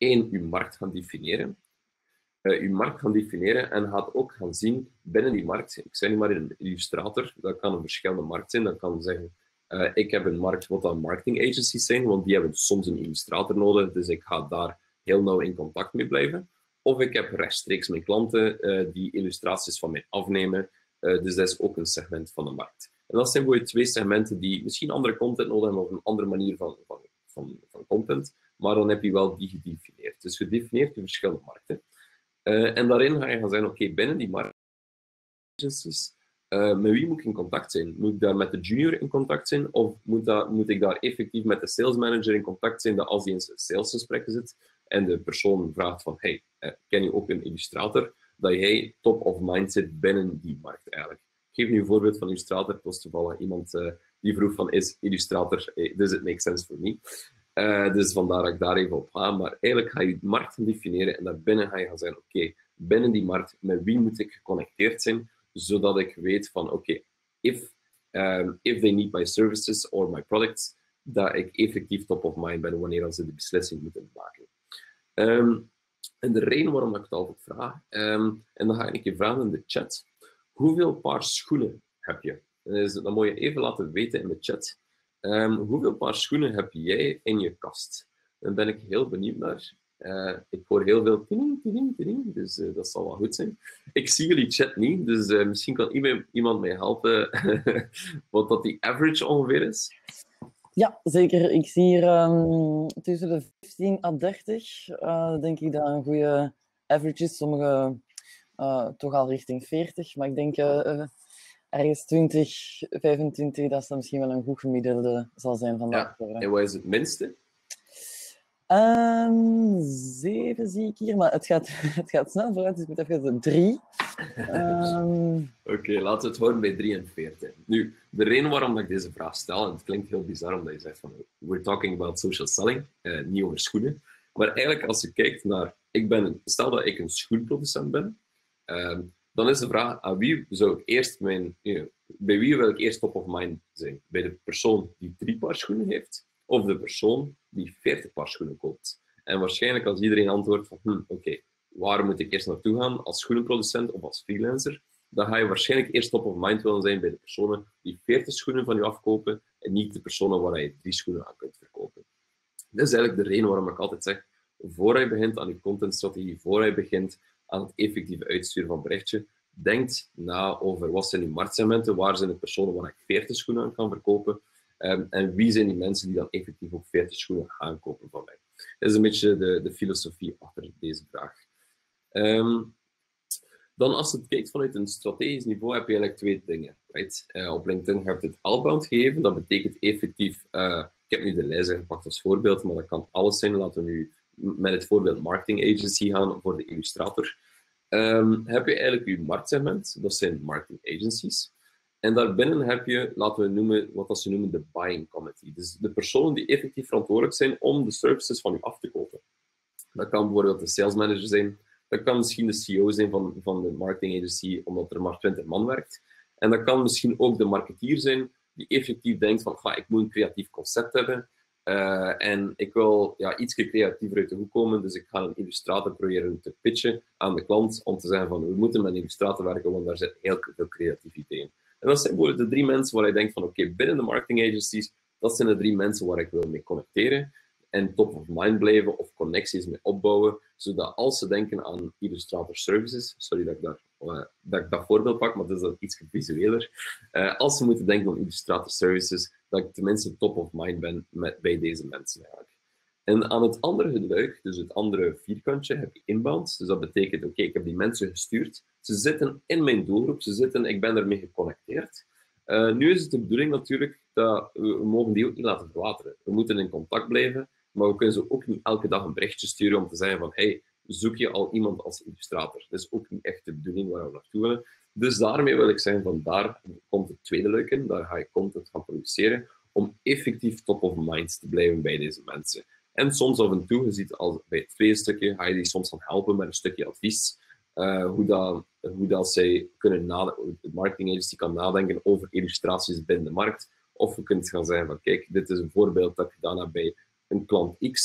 één, je markt gaan definiëren. Uh, je markt gaan definiëren en gaat ook gaan zien binnen die markt. Ik zei nu maar een illustrator, dat kan een verschillende markt zijn. Dat kan zeggen, uh, ik heb een markt wat dan marketing agencies zijn, want die hebben soms een illustrator nodig, dus ik ga daar heel nauw in contact mee blijven. Of ik heb rechtstreeks mijn klanten uh, die illustraties van mij afnemen, uh, dus dat is ook een segment van de markt. En dat zijn voor je twee segmenten die misschien andere content nodig hebben of een andere manier van, van, van, van content, maar dan heb je wel die gedefinieerd. Dus je definieert je verschillende markten. Uh, en daarin ga je gaan zeggen, oké, okay, binnen die markt agencies, uh, met wie moet ik in contact zijn? Moet ik daar met de junior in contact zijn? Of moet, dat, moet ik daar effectief met de sales manager in contact zijn, dat als die in salesgesprekken zit en de persoon vraagt van, hey, uh, ken je ook een illustrator? Dat jij top of mind zit binnen die markt eigenlijk. Ik geef nu een voorbeeld van illustrator. Het was toevallig iemand uh, die vroeg van, is illustrator, does it make sense for me? Uh, dus vandaar dat ik daar even op ga. Maar eigenlijk ga je de markt gaan definiëren en daarbinnen ga je gaan zeggen, oké, okay, binnen die markt, met wie moet ik geconnecteerd zijn, zodat ik weet van, oké, okay, if, um, if they need my services or my products, dat ik effectief top of mind ben wanneer ze de beslissing moeten maken. Um, en de reden waarom ik het altijd vraag, um, en dan ga ik een keer vragen in de chat, hoeveel paar schoenen heb je? Dus dan moet je even laten weten in de chat. Um, hoeveel paar schoenen heb jij in je kast? Daar ben ik heel benieuwd naar. Uh, ik hoor heel veel tiding, tiding, tiding, dus uh, dat zal wel goed zijn. Ik zie jullie chat niet, dus uh, misschien kan iemand, iemand mij helpen wat dat die average ongeveer is. Ja, zeker. Ik zie hier um, tussen de vijftien à dertig, uh, denk ik dat een goede average is. Sommige uh, toch al richting veertig, maar ik denk uh, ergens twintig, vijfentwintig, dat dat misschien wel een goed gemiddelde zal zijn vandaag. Ja. En wat is het minste? Um, zeven zie ik hier, maar het gaat, het gaat snel vooruit, dus ik moet even drie. Um... Oké, okay, laten we het houden bij drieënveertig. Nu, de reden waarom ik deze vraag stel, en het klinkt heel bizar omdat je zegt van we're talking about social selling, uh, niet over schoenen. Maar eigenlijk als je kijkt naar, ik ben, stel dat ik een schoenproducent ben, um, dan is de vraag, aan wie zou ik eerst mijn, you know, bij wie wil ik eerst top of mind zijn? Bij de persoon die drie paar schoenen heeft, of de persoon die veertig paar schoenen koopt? En waarschijnlijk als iedereen antwoordt van, hm, oké, okay, waar moet ik eerst naartoe gaan? Als schoenenproducent of als freelancer? Dan ga je waarschijnlijk eerst top of mind willen zijn bij de personen die veertig schoenen van je afkopen en niet de personen waar je drie schoenen aan kunt verkopen. Dat is eigenlijk de reden waarom ik altijd zeg, voor je begint aan je contentstrategie, voor je begint aan het effectieve uitsturen van berichtje, denk na over wat zijn die marktsegmenten, waar zijn de personen waar ik veertig schoenen aan kan verkopen, um, en wie zijn die mensen die dan effectief ook veertig schoenen gaan kopen van mij. Dat is een beetje de, de filosofie achter deze vraag. Um, dan als je het kijkt vanuit een strategisch niveau, heb je eigenlijk twee dingen. Right? Uh, op LinkedIn heb je het outbound gegeven, dat betekent effectief, uh, ik heb nu de lijst gepakt als voorbeeld, maar dat kan alles zijn. Laten we nu met het voorbeeld marketing agency gaan voor de illustrator. Um, heb je eigenlijk je marktsegment, dat zijn marketing agencies. En daarbinnen heb je, laten we noemen, wat ze noemen de buying committee. Dus de personen die effectief verantwoordelijk zijn om de services van u af te kopen. Dat kan bijvoorbeeld de sales manager zijn, dat kan misschien de C E O zijn van, van de marketing agency, omdat er maar twintig man werkt. En dat kan misschien ook de marketeer zijn, die effectief denkt van, ik moet een creatief concept hebben. Uh, en ik wil ja, iets creatiever uit de hoek komen, dus ik ga een illustrator proberen te pitchen aan de klant om te zeggen van we moeten met een illustrator werken, want daar zit heel veel creativiteit in. En dat zijn bijvoorbeeld de drie mensen waar je denkt van oké, okay, binnen de marketing agencies, dat zijn de drie mensen waar ik wil mee connecteren en top of mind blijven of connecties mee opbouwen, zodat als ze denken aan illustrator services, sorry dat ik, daar, uh, dat, ik dat voorbeeld pak, maar dat is dan iets visueler, uh, als ze moeten denken aan illustrator services, dat ik tenminste top of mind ben met, bij deze mensen eigenlijk. En aan het andere luik, dus het andere vierkantje, heb je inbound. Dus dat betekent, oké, okay, ik heb die mensen gestuurd. Ze zitten in mijn doelgroep, ze zitten, ik ben ermee geconnecteerd. Uh, nu is het de bedoeling natuurlijk dat we, we mogen die ook niet laten verwateren. We moeten in contact blijven, maar we kunnen ze ook niet elke dag een berichtje sturen om te zeggen van, hey, zoek je al iemand als illustrator? Dat is ook niet echt de bedoeling waar we naartoe willen. Dus daarmee wil ik zeggen, van daar komt het tweede luik in, daar ga je content gaan produceren, om effectief top of mind te blijven bij deze mensen. En soms af en toe, je ziet al bij het tweede stukje, ga je die soms gaan helpen met een stukje advies. Uh, hoe, dat, hoe dat zij kunnen nadenken, de marketing agency kan nadenken over illustraties binnen de markt. Of we kunnen gaan zeggen van, kijk, dit is een voorbeeld dat ik gedaan heb bij een klant X.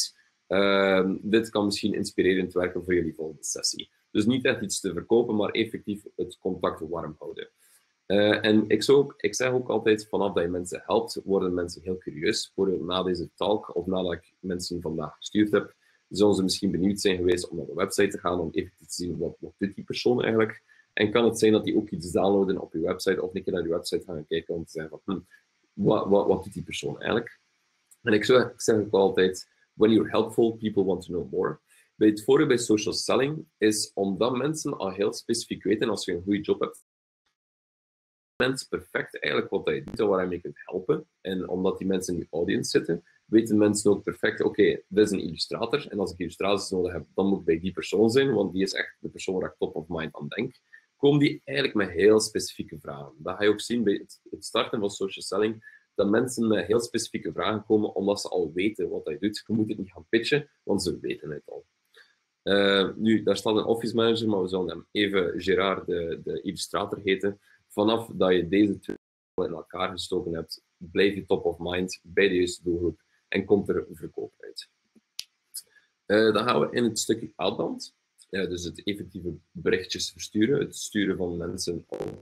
Uh, dit kan misschien inspirerend werken voor jullie volgende sessie. Dus niet echt iets te verkopen, maar effectief het contact warm houden. Uh, en ik, zou ook, ik zeg ook altijd, vanaf dat je mensen helpt, worden mensen heel curieus. Worden na deze talk, of nadat ik mensen vandaag gestuurd heb, zullen ze misschien benieuwd zijn geweest om naar de website te gaan, om even te zien wat, wat doet die persoon eigenlijk. En kan het zijn dat die ook iets downloaden op je website, of een keer naar je website gaan kijken om te zeggen van, hm, wat, wat, wat doet die persoon eigenlijk? En ik, zou, ik zeg ook altijd, when you're helpful, people want to know more. Bij het voordeel bij social selling is omdat mensen al heel specifiek weten, als je een goede job hebt, mensen perfect eigenlijk wat je doet en waar je mee kunt helpen. En omdat die mensen in je audience zitten, weten mensen ook perfect, oké, okay, dit is een illustrator. En als ik illustraties nodig heb, dan moet ik bij die persoon zijn, want die is echt de persoon waar ik top of mind aan denk. Komen die eigenlijk met heel specifieke vragen. Dat ga je ook zien bij het, het starten van social selling, dat mensen met heel specifieke vragen komen, omdat ze al weten wat hij doet. Je moet het niet gaan pitchen, want ze weten het al. Uh, nu, daar staat een office manager, maar we zullen hem even Gerard, de, de illustrator, heten. Vanaf dat je deze twee in elkaar gestoken hebt, blijf je top of mind bij de juiste doelgroep en komt er verkoop uit. Uh, dan gaan we in het stukje outbound. Uh, dus het effectieve berichtjes versturen, het sturen van mensen.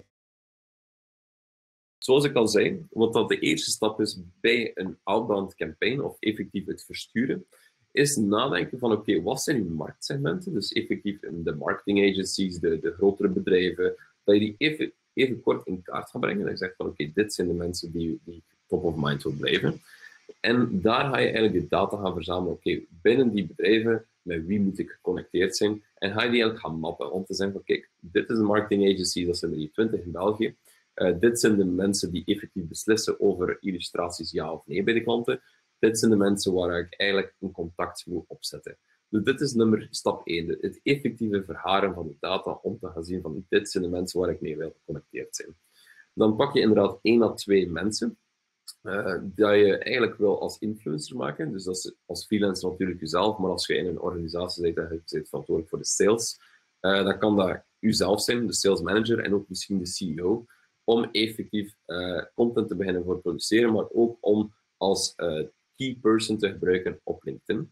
Zoals ik al zei, wat dat de eerste stap is bij een outbound campaign, of effectief het versturen, is nadenken van, oké, okay, wat zijn uw marktsegmenten? Dus effectief de marketing agencies, de, de grotere bedrijven, dat je die even, even kort in kaart gaat brengen. Dat je zegt van, oké, okay, dit zijn de mensen die, die top of mind wil blijven. En daar ga je eigenlijk de data gaan verzamelen. Oké, okay, binnen die bedrijven, met wie moet ik geconnecteerd zijn? En ga je die eigenlijk gaan mappen, om te zeggen van, kijk, dit is een marketing agency, dat zijn er die twintig in België. Uh, dit zijn de mensen die effectief beslissen over illustraties ja of nee bij de klanten. Dit zijn de mensen waar ik eigenlijk een contact moet opzetten. Dus dit is nummer stap één, het effectieve vergaren van de data om te gaan zien van dit zijn de mensen waar ik mee wil geconnecteerd zijn. Dan pak je inderdaad één à twee mensen uh, dat je eigenlijk wil als influencer maken. Dus dat is als freelancer natuurlijk jezelf, maar als je in een organisatie bent en je bent verantwoordelijk voor de sales, uh, dan kan dat jezelf zijn, de sales manager en ook misschien de C E O, om effectief uh, content te beginnen voor produceren, maar ook om als uh, key person te gebruiken op LinkedIn.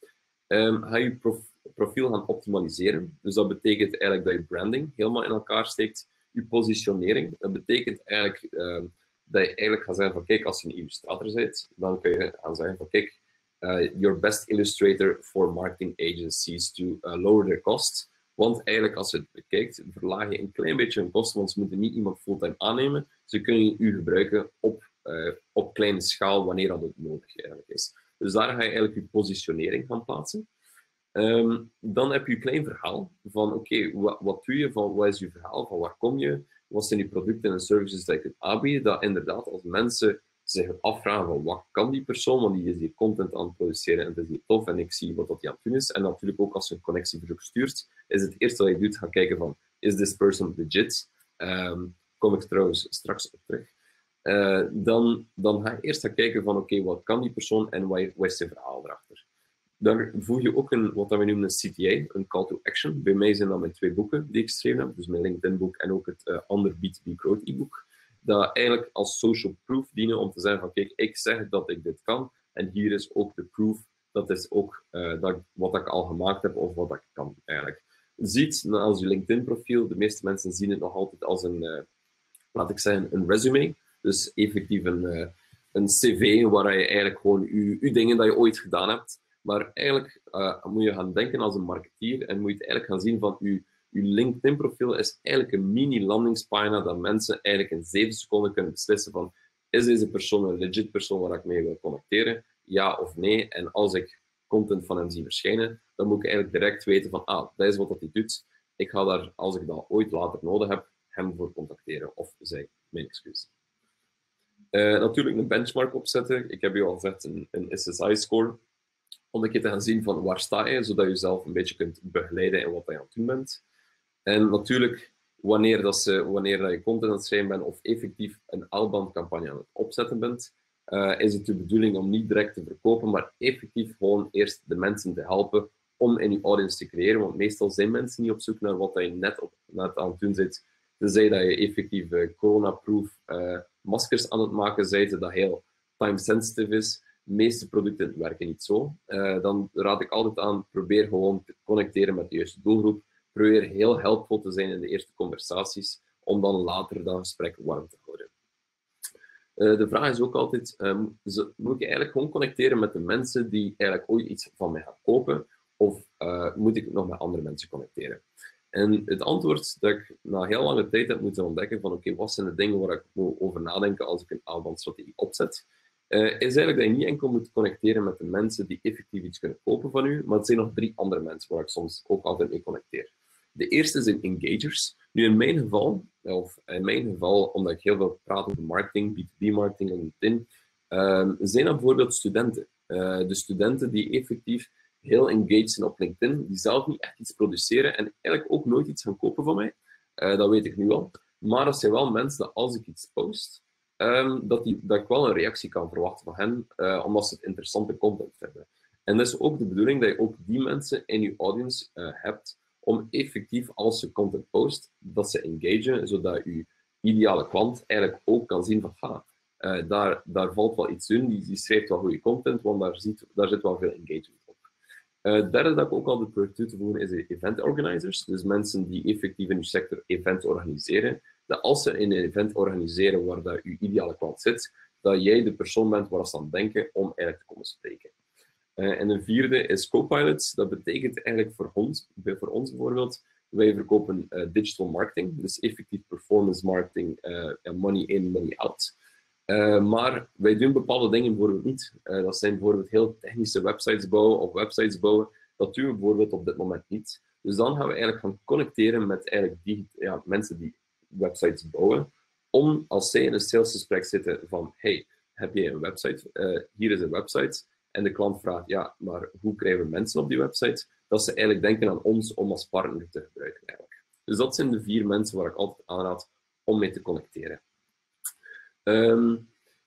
Um, ga je prof profiel gaan optimaliseren. Dus dat betekent eigenlijk dat je branding helemaal in elkaar steekt. Je positionering, dat betekent eigenlijk um, dat je eigenlijk gaat zeggen van kijk, als je een illustrator bent, dan kun je gaan zeggen van kijk, uh, your best illustrator for marketing agencies to uh, lower their costs. Want eigenlijk, als je het bekijkt, verlaag je een klein beetje hun kosten, want ze moeten niet iemand fulltime aannemen. Ze kunnen u gebruiken op, uh, op kleine schaal, wanneer dat het nodig eigenlijk is. Dus daar ga je eigenlijk je positionering gaan plaatsen. Um, dan heb je je klein verhaal van, oké, okay, wat, wat doe je, van, wat is je verhaal, van waar kom je, wat zijn die producten en services die je kunt aanbieden, dat inderdaad als mensen zich afvragen van wat kan die persoon, want die is hier content aan het produceren en het is hier tof en ik zie wat dat die aan het doen is. En natuurlijk ook als je een connectieverzoek stuurt, is het eerste wat je doet gaan kijken van, is this person legit? Um, kom ik trouwens straks op terug. Uh, dan, dan ga je eerst gaan kijken van, oké, okay, wat kan die persoon en wat, wat is zijn verhaal erachter? Dan voeg je ook een, wat we noemen een C T A, een call to action. Bij mij zijn dat mijn twee boeken die ik geschreven heb, dus mijn LinkedIn-boek en ook het uh, andere B twee B Growth e-book. Dat eigenlijk als social proof dienen om te zeggen van kijk, ik zeg dat ik dit kan en hier is ook de proof, dat is ook uh, dat, wat ik al gemaakt heb of wat ik kan eigenlijk. Je ziet als je LinkedIn profiel, de meeste mensen zien het nog altijd als een, uh, laat ik zeggen, een resume. Dus effectief een, uh, een cv waar je eigenlijk gewoon je, je dingen dat je ooit gedaan hebt. Maar eigenlijk uh, moet je gaan denken als een marketeer en moet je het eigenlijk gaan zien van je Je LinkedIn-profiel is eigenlijk een mini-landingspagina dat mensen eigenlijk in zeven seconden kunnen beslissen van is deze persoon een legit persoon waar ik mee wil connecteren? Ja of nee? En als ik content van hem zie verschijnen, dan moet ik eigenlijk direct weten van ah, dat is wat hij doet. Ik ga daar, als ik dat ooit later nodig heb, hem voor contacteren. Of zij, mijn excuus. Uh, natuurlijk een benchmark opzetten. Ik heb je al gezegd, een, een S S I-score. Om een keer te gaan zien van waar sta je, zodat je jezelf een beetje kunt begeleiden in wat je aan het doen bent. En natuurlijk, wanneer, dat ze, wanneer dat je content aan het schrijven bent of effectief een outbound campagne aan het opzetten bent, uh, is het de bedoeling om niet direct te verkopen, maar effectief gewoon eerst de mensen te helpen om in je audience te creëren. Want meestal zijn mensen niet op zoek naar wat je net, op, net aan het doen bent. Tenzij dat je effectief uh, corona-proof uh, maskers aan het maken bent, dat heel time-sensitive is. de meeste producten werken niet zo. Uh, dan raad ik altijd aan, probeer gewoon te connecteren met de juiste doelgroep. Probeer heel helpvol te zijn in de eerste conversaties, om dan later dat gesprek warm te houden. Uh, de vraag is ook altijd, um, moet ik eigenlijk gewoon connecteren met de mensen die eigenlijk ooit iets van mij gaan kopen, of uh, moet ik nog met andere mensen connecteren? En het antwoord dat ik na heel lange tijd heb moeten ontdekken van oké, okay, wat zijn de dingen waar ik moet over nadenken als ik een aanbandstrategie opzet, uh, is eigenlijk dat je niet enkel moet connecteren met de mensen die effectief iets kunnen kopen van u, maar het zijn nog drie andere mensen waar ik soms ook altijd mee connecteer. De eerste zijn engagers. Nu in mijn geval, of in mijn geval, omdat ik heel veel praat over marketing, B twee B marketing en LinkedIn, uh, zijn dat bijvoorbeeld studenten. Uh, de studenten die effectief heel engaged zijn op LinkedIn, die zelf niet echt iets produceren en eigenlijk ook nooit iets gaan kopen van mij. Uh, dat weet ik nu al. Maar dat zijn wel mensen dat als ik iets post, um, dat, die, dat ik wel een reactie kan verwachten van hen, uh, omdat ze het interessante content vinden. En dat is ook de bedoeling dat je ook die mensen in je audience uh, hebt, om effectief, als je content post, dat ze engagen, zodat je ideale klant eigenlijk ook kan zien van, ha, uh, daar, daar valt wel iets in, die, die schrijft wel goede content, want daar, ziet, daar zit wel veel engagement op. Uh, het derde dat ik ook altijd probeer toe te voegen is de event organizers, dus mensen die effectief in je sector events organiseren, dat als ze een event organiseren waar dat je ideale klant zit, dat jij de persoon bent waar ze aan denken om eigenlijk te komen spreken. Uh, en een vierde is Copilots. Dat betekent eigenlijk voor ons, voor ons bijvoorbeeld, wij verkopen uh, digital marketing, dus effectief performance marketing, uh, money in, money out. Uh, maar wij doen bepaalde dingen bijvoorbeeld niet. Uh, dat zijn bijvoorbeeld heel technische websites bouwen of websites bouwen. Dat doen we bijvoorbeeld op dit moment niet. Dus dan gaan we eigenlijk gaan connecteren met eigenlijk die, ja, mensen die websites bouwen, om als zij in een salesgesprek zitten van hey, heb jij een website? Uh, hier is een website. En de klant vraagt, ja, maar hoe krijgen we mensen op die website? Dat ze eigenlijk denken aan ons om als partner te gebruiken eigenlijk. Dus dat zijn de vier mensen waar ik altijd aanraad om mee te connecteren. Um,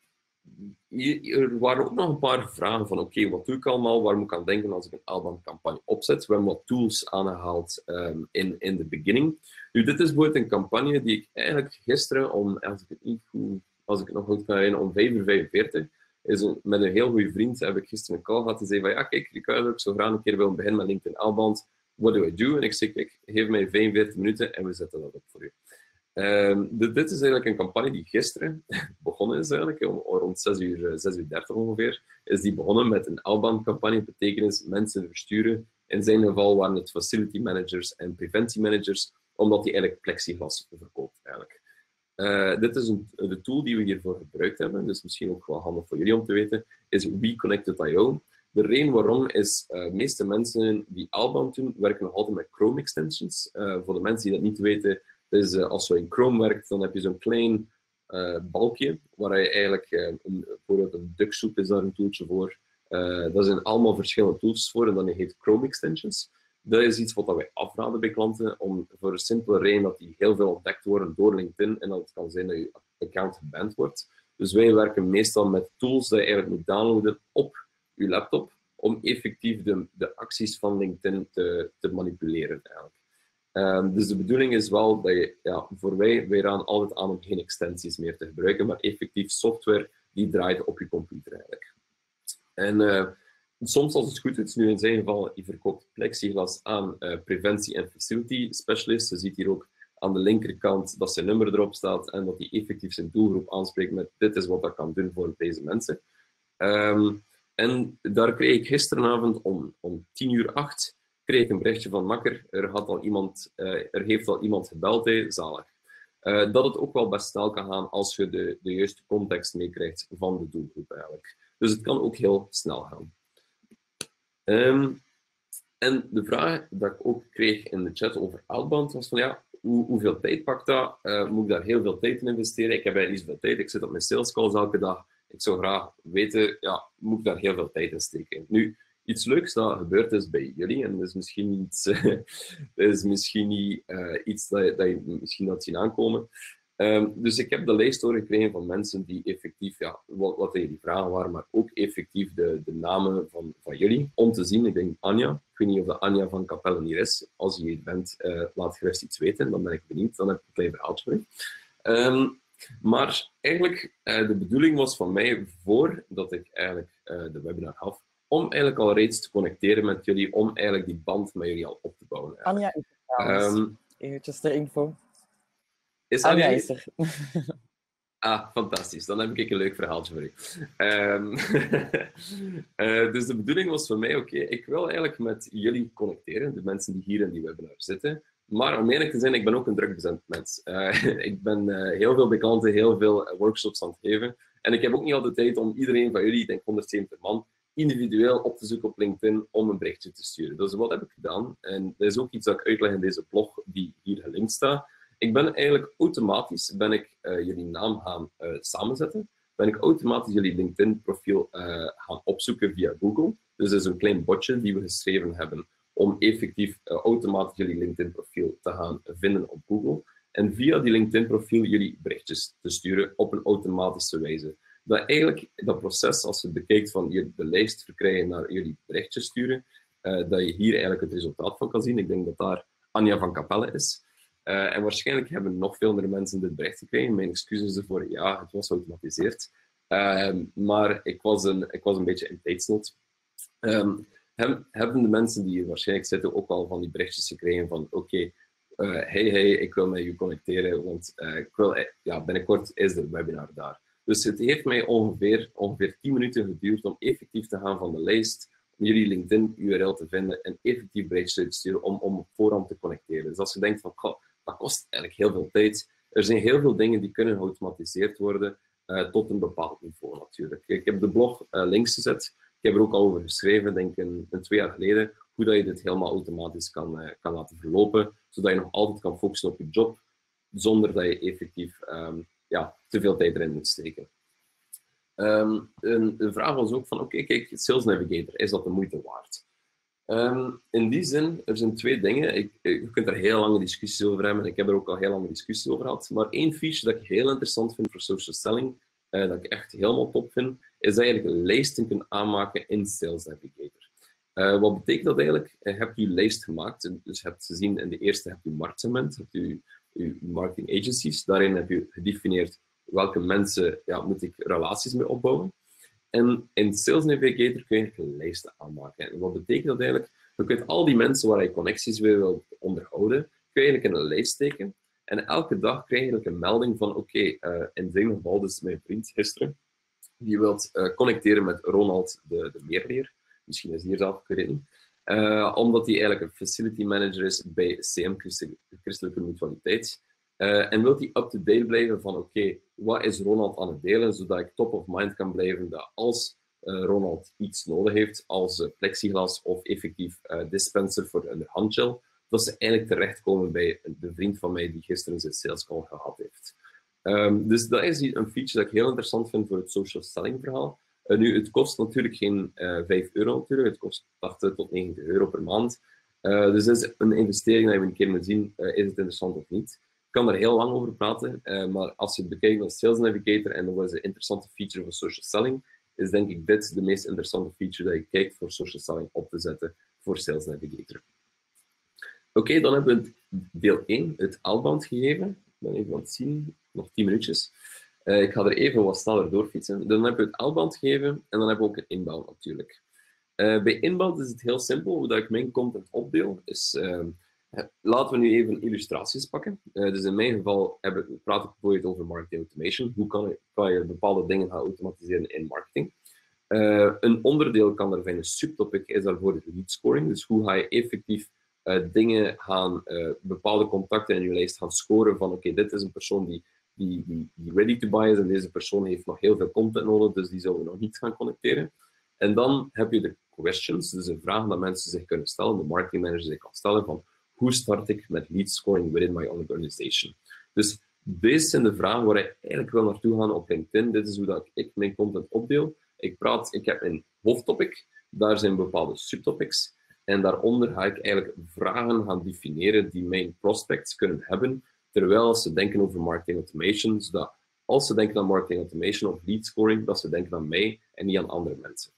er waren ook nog een paar vragen van, oké, okay, wat doe ik allemaal? Waar moet ik aan denken als ik een outbound campagne opzet? We hebben wat tools aangehaald um, in, in de beginning. Nu, dit is bijvoorbeeld een campagne die ik eigenlijk gisteren, om, als ik het niet goed, als ik het nog goed kan herinneren, om vijf uur vijfenveertig, is een, met een heel goede vriend heb ik gisteren een call gehad en zei van ja, kijk, Ricardo, ik zou graag een keer willen beginnen met LinkedIn Outbound. What do I do? En ik zei, kijk, geef mij vijfenveertig minuten en we zetten dat op voor u. Um, dit, dit is eigenlijk een campagne die gisteren begonnen is eigenlijk, om, rond zes uur dertig ongeveer, is die begonnen met een Outbound campagne, betekenis mensen versturen. In zijn geval waren het facility managers en preventiemanagers, omdat die eigenlijk plexiglas verkoopt eigenlijk. Uh, dit is een, de tool die we hiervoor gebruikt hebben, dus misschien ook wel handig voor jullie om te weten, is WeConnected punt i o. De reden waarom is, uh, de meeste mensen die outbound doen, werken nog altijd met Chrome extensions. Uh, voor de mensen die dat niet weten, dus, uh, als je in Chrome werkt, dan heb je zo'n klein uh, balkje, waar je eigenlijk, uh, een, bijvoorbeeld een ducksoep is daar een tooltje voor. Uh, daar zijn allemaal verschillende tools voor en dan heet Chrome extensions. Dat is iets wat wij afraden bij klanten, om, voor een simpele reden dat die heel veel ontdekt worden door LinkedIn en dat het kan zijn dat je account geband wordt. Dus wij werken meestal met tools die je eigenlijk moet downloaden op je laptop, om effectief de, de acties van LinkedIn te, te manipuleren eigenlijk. Um, dus de bedoeling is wel dat je, ja, voor wij, wij raden altijd aan om geen extensies meer te gebruiken, maar effectief software die draait op je computer eigenlijk. En uh, soms als het goed is, nu in zijn geval, je verkoopt plexiglas aan uh, preventie- en facility specialist. Je ziet hier ook aan de linkerkant dat zijn nummer erop staat en dat hij effectief zijn doelgroep aanspreekt met dit is wat dat kan doen voor deze mensen. Um, en daar kreeg ik gisteravond om, om tien uur acht kreeg ik een berichtje van Makker. Er, had al iemand, uh, er heeft al iemand gebeld, hey, zalig. Uh, dat het ook wel best snel kan gaan als je de, de juiste context meekrijgt van de doelgroep eigenlijk. Dus het kan ook heel snel gaan. Um, en de vraag die ik ook kreeg in de chat over outbound was van ja, hoe, hoeveel tijd pakt dat? Uh, moet ik daar heel veel tijd in investeren? Ik heb eigenlijk niet zoveel tijd. Ik zit op mijn sales calls elke dag. Ik zou graag weten, ja, moet ik daar heel veel tijd in steken? Nu, iets leuks dat gebeurd is bij jullie, en dat is misschien niet, dat is misschien niet uh, iets dat je, dat je misschien had zien aankomen. Um, dus ik heb de lijst doorgekregen van mensen die effectief, ja, wat, wat die vragen waren, maar ook effectief de, de namen van, van jullie, om te zien. Ik denk Anja, ik weet niet of dat Anja van Capelle hier is. Als je hier bent, uh, laat gerust iets weten, dan ben ik benieuwd. Dan heb ik een klein verhaaltje voor je. Um, maar eigenlijk, uh, de bedoeling was van mij, voordat ik eigenlijk uh, de webinar af, om eigenlijk al reeds te connecteren met jullie, om eigenlijk die band met jullie al op te bouwen. Anja is er trouwens. Um, Eventjes ter info. Is Anja Anja is er. Ah, fantastisch. Dan heb ik een leuk verhaaltje voor u. Um, uh, dus de bedoeling was voor mij, oké, okay, ik wil eigenlijk met jullie connecteren, de mensen die hier in die webinar zitten. Maar om eerlijk te zijn, ik ben ook een drukbezet mens. Uh, ik ben uh, heel veel bij klanten, heel veel workshops aan het geven. En ik heb ook niet altijd tijd om iedereen van jullie, ik denk honderdzeventig man, individueel op te zoeken op LinkedIn om een berichtje te sturen. Dus wat heb ik gedaan? En dat is ook iets dat ik uitleg in deze blog die hier gelinkt staat. Ik ben eigenlijk automatisch, ben ik uh, jullie naam gaan uh, samenzetten, ben ik automatisch jullie LinkedIn-profiel uh, gaan opzoeken via Google. Dus dat is een klein botje die we geschreven hebben om effectief uh, automatisch jullie LinkedIn-profiel te gaan vinden op Google. En via die LinkedIn-profiel jullie berichtjes te sturen op een automatische wijze. Dat eigenlijk dat proces, als je bekijkt van je de lijst verkrijgen naar jullie berichtjes sturen, uh, dat je hier eigenlijk het resultaat van kan zien. Ik denk dat daar Anja van Capelle is. Uh, en waarschijnlijk hebben nog veel meer mensen dit bericht gekregen. Mijn excuses ervoor, ja, het was geautomatiseerd. Uh, maar ik was, een, ik was een beetje in tijdsnood. Um, hem, hebben de mensen die hier waarschijnlijk zitten ook al van die berichtjes gekregen van oké, okay, uh, hey, hey, ik wil met u connecteren, want uh, ik wil, ja, binnenkort is de webinar daar. Dus het heeft mij ongeveer, ongeveer tien minuten geduurd om effectief te gaan van de lijst, om jullie LinkedIn-U R L te vinden en effectief berichtjes te sturen om, om op voorhand te connecteren. Dus als je denkt van, goh, dat kost eigenlijk heel veel tijd. Er zijn heel veel dingen die kunnen geautomatiseerd worden uh, tot een bepaald niveau natuurlijk. Ik heb de blog uh, links gezet. Ik heb er ook al over geschreven, denk ik een, een twee jaar geleden, hoe dat je dit helemaal automatisch kan, uh, kan laten verlopen, zodat je nog altijd kan focussen op je job, zonder dat je effectief um, ja, te veel tijd erin moet steken. Um, een, een vraag was ook van, oké, okay, kijk, Sales Navigator, is dat de moeite waard? Um, in die zin, er zijn twee dingen. Ik, je kunt er heel lange discussies over hebben. Ik heb er ook al heel lange discussies over gehad. Maar één feature dat ik heel interessant vind voor social selling, uh, dat ik echt helemaal top vind, is dat je eigenlijk lijsten kunt aanmaken in Sales Navigator. Uh, wat betekent dat eigenlijk? Je hebt je lijst gemaakt. Dus je hebt gezien, in de eerste heb je marktsegment, heb je je marketing agencies. Daarin heb je gedefinieerd welke mensen ja, moet ik relaties mee opbouwen. En in Sales Navigator kun je een lijst aanmaken. En wat betekent dat eigenlijk? Je kunt al die mensen waar je connecties mee wilt onderhouden, kun je eigenlijk in een lijst steken. En elke dag krijg je eigenlijk een melding van, oké, okay, uh, in zijn geval, dus mijn vriend gisteren, die wil uh, connecteren met Ronald de, de Meerleer. Misschien is hij hier zelf gereden. Uh, omdat hij eigenlijk een facility manager is bij C M, Christelijke Mutualiteit. Uh, en wilt hij up-to-date blijven van oké, okay, wat is Ronald aan het delen, zodat ik top of mind kan blijven dat als uh, Ronald iets nodig heeft, als uh, plexiglas of effectief uh, dispenser voor een handgel, dat ze eigenlijk terechtkomen bij de vriend van mij die gisteren zijn sales call gehad heeft. Um, dus dat is een feature dat ik heel interessant vind voor het social selling verhaal. Uh, nu, het kost natuurlijk geen uh, vijf euro natuurlijk, het kost tachtig tot negentig euro per maand. Uh, dus dat is een investering dat je een keer moet zien, uh, is het interessant of niet. Ik kan er heel lang over praten, uh, maar als je het bekijkt als Sales Navigator en dat was een interessante feature voor social selling, is denk ik dit de meest interessante feature dat je kijkt voor social selling op te zetten voor Sales Navigator. Oké, okay, dan hebben we deel één, het outbound gegeven. Ik ben even aan het zien, nog tien minuutjes. Uh, ik ga er even wat sneller doorfietsen. Dan hebben we het outbound gegeven en dan hebben we ook een inbound natuurlijk. Uh, bij inbound is het heel simpel, hoe dat ik mijn content opdeel. Is, uh, laten we nu even illustraties pakken. Uh, dus in mijn geval hebben, praat ik bijvoorbeeld over marketing automation. Hoe kan je, kan je bepaalde dingen gaan automatiseren in marketing? Uh, een onderdeel kan er zijn, een subtopic is daarvoor het lead scoring. Dus hoe ga je effectief uh, dingen gaan, uh, bepaalde contacten in je lijst gaan scoren van oké, okay, dit is een persoon die Die, die, die ready to buy is en deze persoon heeft nog heel veel content nodig, dus die zullen we nog niet gaan connecteren. En dan heb je de questions, dus de vragen dat mensen zich kunnen stellen, de marketing manager zich kan stellen van hoe start ik met lead scoring within my organization. Dus deze zijn de vragen waar je eigenlijk wil naartoe gaan op LinkedIn. Dit is hoe dat ik mijn content opdeel. Ik praat, ik heb een hoofdtopic, daar zijn bepaalde subtopics en daaronder ga ik eigenlijk vragen gaan definiëren die mijn prospects kunnen hebben, terwijl ze denken over marketing automation, zodat als ze denken aan marketing automation of lead scoring, dat ze denken aan mij en niet aan andere mensen.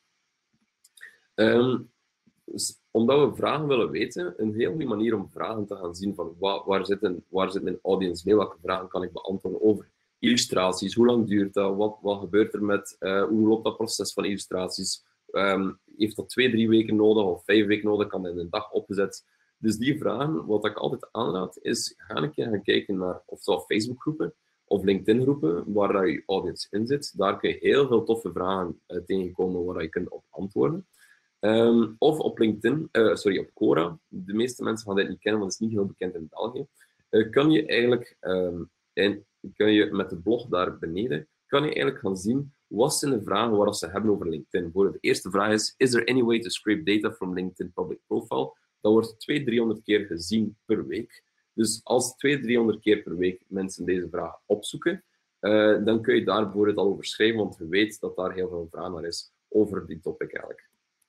Um, dus omdat we vragen willen weten, een heel goede manier om vragen te gaan zien van waar, waar, zit, een, waar zit mijn audience mee, welke vragen kan ik beantwoorden over illustraties, hoe lang duurt dat? Wat, wat gebeurt er met, uh, hoe loopt dat proces van illustraties? Um, heeft dat twee, drie weken nodig of vijf weken nodig? Kan dat in een dag opgezet? Dus die vragen, wat ik altijd aanraad, is ga een keer gaan kijken naar ofwel Facebookgroepen of LinkedIn-groepen waar dat je audience in zit. Daar kun je heel veel toffe vragen uh, tegenkomen waar je kunt op antwoorden. Um, of op LinkedIn, uh, sorry, op Quora. De meeste mensen gaan dit niet kennen, want het is niet heel bekend in België. Uh, kan je eigenlijk, um, en kan je met de blog daar beneden, kan je eigenlijk gaan zien wat zijn de vragen waar ze hebben over LinkedIn. Bijvoorbeeld de eerste vraag is, is there any way to scrape data from LinkedIn public profile? Dat wordt tweehonderd, driehonderd keer gezien per week. Dus als tweehonderd, driehonderd keer per week mensen deze vraag opzoeken, uh, dan kun je daar bijvoorbeeld al over schrijven, want je weet dat daar heel veel vraag naar is over die topic eigenlijk.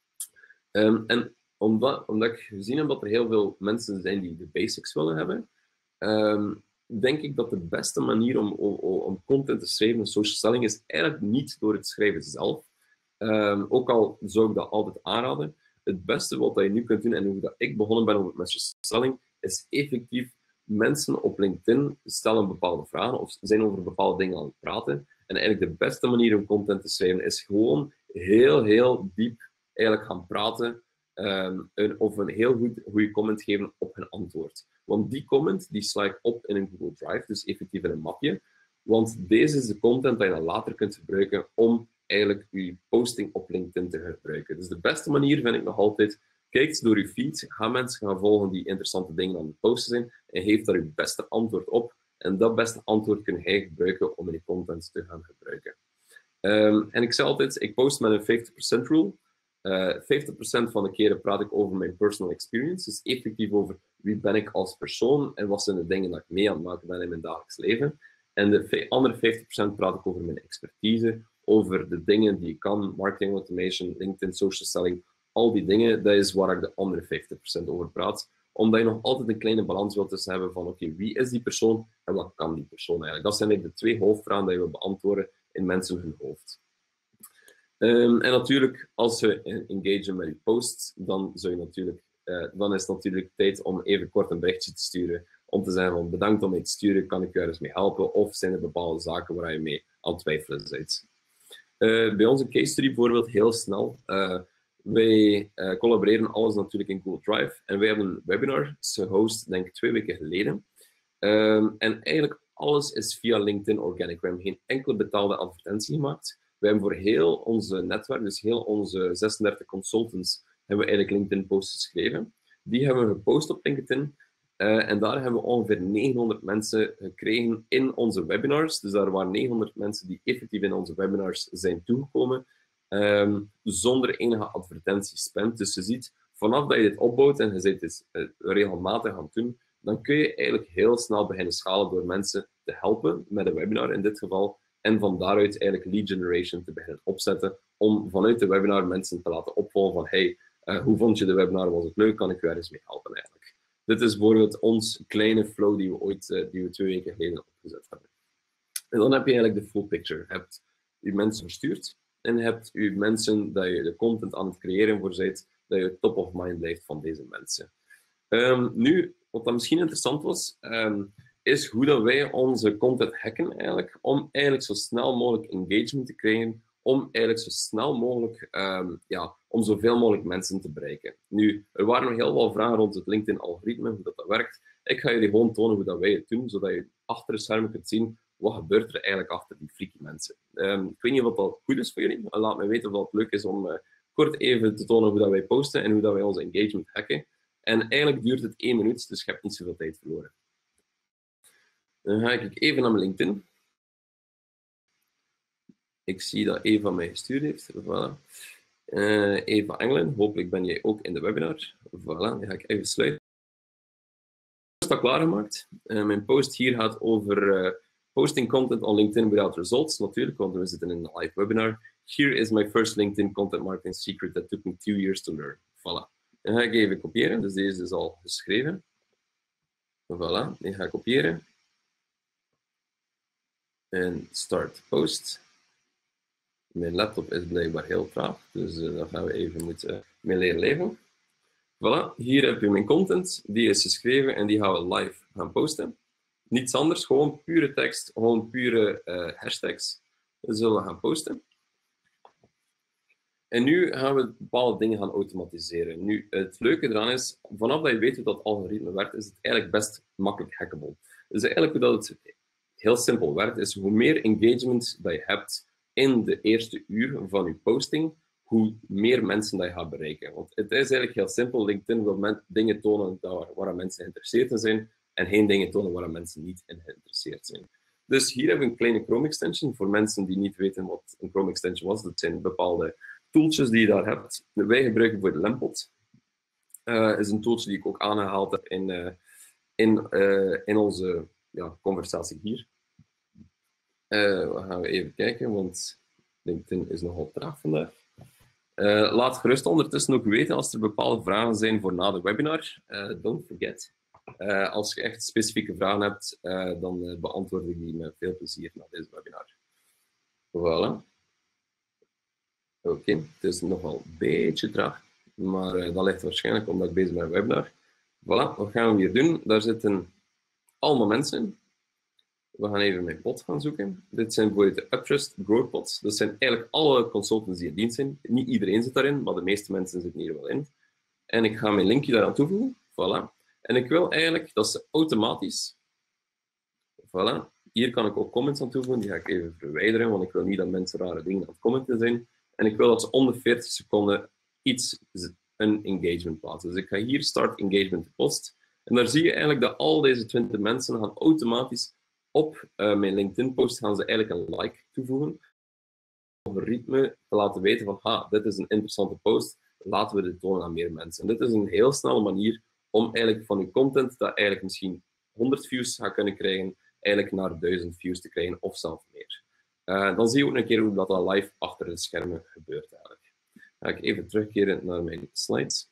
Um, en omdat, omdat ik gezien heb dat er heel veel mensen zijn die de basics willen hebben, um, denk ik dat de beste manier om, om, om content te schrijven in social selling is eigenlijk niet door het schrijven zelf. Um, ook al zou ik dat altijd aanraden. Het beste wat je nu kunt doen, en hoe dat ik begonnen ben met social selling, is effectief mensen op LinkedIn stellen bepaalde vragen of zijn over bepaalde dingen aan het praten. En eigenlijk de beste manier om content te schrijven is gewoon heel, heel diep eigenlijk gaan praten um, een, of een heel goed, goede comment geven op hun antwoord. Want die comment die sla ik op in een Google Drive, dus effectief in een mapje. Want deze is de content die je dan later kunt gebruiken om eigenlijk je posting op LinkedIn te gebruiken. Dus de beste manier vind ik nog altijd, kijk door je feed, ga mensen gaan volgen die interessante dingen aan het posten zijn en geef daar je beste antwoord op. En dat beste antwoord kun jij gebruiken om in je content te gaan gebruiken. Um, en ik zeg altijd, ik post met een vijftig procent rule. Uh, vijftig procent van de keren praat ik over mijn personal experience, dus effectief over wie ben ik als persoon en wat zijn de dingen dat ik mee aan het maken ben in mijn dagelijks leven. En de andere vijftig procent praat ik over mijn expertise, over de dingen die ik kan, marketing automation, LinkedIn, social selling, al die dingen, dat is waar ik de andere vijftig procent over praat. Omdat je nog altijd een kleine balans wilt tussen hebben van oké, okay, wie is die persoon en wat kan die persoon eigenlijk? Dat zijn eigenlijk de twee hoofdvragen die je wil beantwoorden in mensen hun hoofd. Um, en natuurlijk, als je engagen met je posts, dan, zou je natuurlijk, uh, dan is het natuurlijk tijd om even kort een berichtje te sturen. Om te zeggen van bedankt om mij te sturen, kan ik je ergens mee helpen? Of zijn er bepaalde zaken waar je mee aan het twijfelen bent? Uh, bij onze case study bijvoorbeeld heel snel. Uh, wij uh, collaboreren alles natuurlijk in Google Drive. En wij hebben een webinar gehost, denk ik twee weken geleden. Um, en eigenlijk alles is via LinkedIn Organic. We hebben geen enkele betaalde advertentie gemaakt. We hebben voor heel onze netwerk, dus heel onze zesendertig consultants, hebben we eigenlijk LinkedIn-posts geschreven. Die hebben we gepost op LinkedIn. Uh, en daar hebben we ongeveer negenhonderd mensen gekregen in onze webinars. Dus daar waren negenhonderd mensen die effectief in onze webinars zijn toegekomen, um, zonder enige advertentiespend. Dus je ziet, vanaf dat je dit opbouwt en je zit dit uh, regelmatig aan het doen, dan kun je eigenlijk heel snel beginnen schalen door mensen te helpen met een webinar in dit geval. En van daaruit eigenlijk lead generation te beginnen opzetten om vanuit de webinar mensen te laten opvolgen van hey, uh, hoe vond je de webinar? Was het leuk? Kan ik je ergens mee helpen eigenlijk? Dit is bijvoorbeeld ons kleine flow die we ooit uh, die we twee weken geleden opgezet hebben. En dan heb je eigenlijk de full picture. Je hebt je mensen verstuurd en je hebt je mensen dat je de content aan het creëren voor bent, dat je top of mind blijft van deze mensen. Um, nu, wat dan misschien interessant was, um, is hoe dat wij onze content hacken eigenlijk, om eigenlijk zo snel mogelijk engagement te krijgen, om eigenlijk zo snel mogelijk, um, ja, om zoveel mogelijk mensen te bereiken. Nu, er waren nog heel veel vragen rond het LinkedIn-algoritme, hoe dat, dat werkt. Ik ga jullie gewoon tonen hoe dat wij het doen, zodat je achter de schermen kunt zien wat gebeurt er eigenlijk achter die freaky mensen. Um, ik weet niet of dat goed is voor jullie, maar laat me weten of het leuk is om uh, kort even te tonen hoe dat wij posten en hoe dat wij onze engagement hacken. En eigenlijk duurt het één minuut, dus je hebt niet zoveel tijd verloren. Dan ga ik even naar mijn LinkedIn. Ik zie dat Eva mij gestuurd heeft. Voilà. Uh, Eva Engelen, hopelijk ben jij ook in de webinar. Voilà, die ga ik even sluiten. Ik heb dat klaargemaakt. Uh, mijn post hier gaat over uh, posting content on LinkedIn without results, natuurlijk, want we zitten in een live webinar. Here is my first LinkedIn content marketing secret that took me two years to learn. Voilà. Dan ga ik even kopiëren, dus deze is al geschreven. Voilà, die ga ik kopiëren. En start post. Mijn laptop is blijkbaar heel traag, dus uh, daar gaan we even moeten mee leren leven. Voilà, hier heb je mijn content, die is geschreven en die gaan we live gaan posten. Niets anders, gewoon pure tekst, gewoon pure uh, hashtags zullen we gaan posten. En nu gaan we bepaalde dingen gaan automatiseren. Nu, het leuke eraan is, vanaf dat je weet hoe dat algoritme werkt, is het eigenlijk best makkelijk hackable. Dus eigenlijk hoe dat het heel simpel werkt, is hoe meer engagement dat je hebt in de eerste uur van je posting, hoe meer mensen dat je gaat bereiken. Want het is eigenlijk heel simpel. LinkedIn wil dingen tonen waar, waar mensen geïnteresseerd in zijn en geen dingen tonen waar mensen niet in geïnteresseerd zijn. Dus hier hebben we een kleine Chrome extension. Voor mensen die niet weten wat een Chrome extension was, dat zijn bepaalde tooltjes die je daar hebt. Wij gebruiken voor de Lampot. Dat uh, is een tooltje die ik ook aangehaald heb in, uh, in, uh, in onze ja, conversatie hier. Uh, we gaan we even kijken, want LinkedIn is nogal traag vandaag. Uh, laat gerust ondertussen ook weten als er bepaalde vragen zijn voor na de webinar. Uh, don't forget. Uh, als je echt specifieke vragen hebt, uh, dan uh, beantwoord ik die met veel plezier na deze webinar. Voilà. Oké, okay. Het is nogal een beetje traag, maar uh, dat ligt waarschijnlijk omdat ik bezig ben met een webinar. Voilà, wat gaan we hier doen? Daar zitten allemaal mensen in. We gaan even mijn pot gaan zoeken. Dit zijn bijvoorbeeld de Uptrust Growth Pots. Dat zijn eigenlijk alle consultants die in dienst zijn. Niet iedereen zit daarin, maar de meeste mensen zitten hier wel in. En ik ga mijn linkje daaraan toevoegen. Voilà. En ik wil eigenlijk dat ze automatisch... Voilà. Hier kan ik ook comments aan toevoegen. Die ga ik even verwijderen, want ik wil niet dat mensen rare dingen aan het commenten zijn. En ik wil dat ze onder veertig seconden iets, een engagement plaatsen. Dus ik ga hier Start Engagement Post. En daar zie je eigenlijk dat al deze twintig mensen gaan automatisch op uh, mijn LinkedIn-post gaan ze eigenlijk een like toevoegen. Om het ritme te laten weten van, ha, dit is een interessante post, laten we dit tonen aan meer mensen. En dit is een heel snelle manier om eigenlijk van je content, dat eigenlijk misschien honderd views gaat kunnen krijgen, eigenlijk naar duizend views te krijgen, of zelfs meer. Uh, dan zie je ook een keer hoe dat, dat live achter de schermen gebeurt eigenlijk. Dan ga ik even terugkeren naar mijn slides.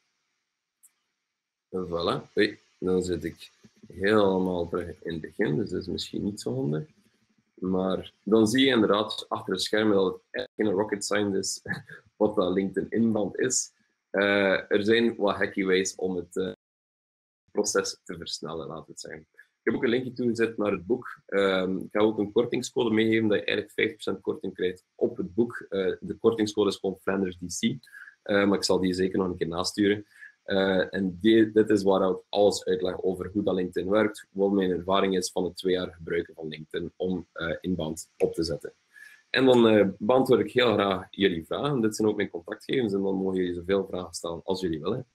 Voilà. Oei, dan zit ik helemaal terug in het begin, dus dat is misschien niet zo handig. Maar dan zie je inderdaad achter de schermen dat het echt geen rocket science is wat dat LinkedIn inbound is. Uh, er zijn wat hacky ways om het uh, proces te versnellen, laten we het zeggen. Ik heb ook een linkje toegezet naar het boek. Um, ik ga ook een kortingscode meegeven dat je eigenlijk vijftig procent korting krijgt op het boek. Uh, de kortingscode is gewoon Flanders D C, uh, maar ik zal die zeker nog een keer nasturen. Uh, en die, dit is waar ik alles uitleg over hoe dat LinkedIn werkt, wat mijn ervaring is van het twee jaar gebruiken van LinkedIn om uh, inbound op te zetten. En dan uh, beantwoord ik heel graag jullie vragen. Dit zijn ook mijn contactgegevens en dan mogen jullie zoveel vragen stellen als jullie willen.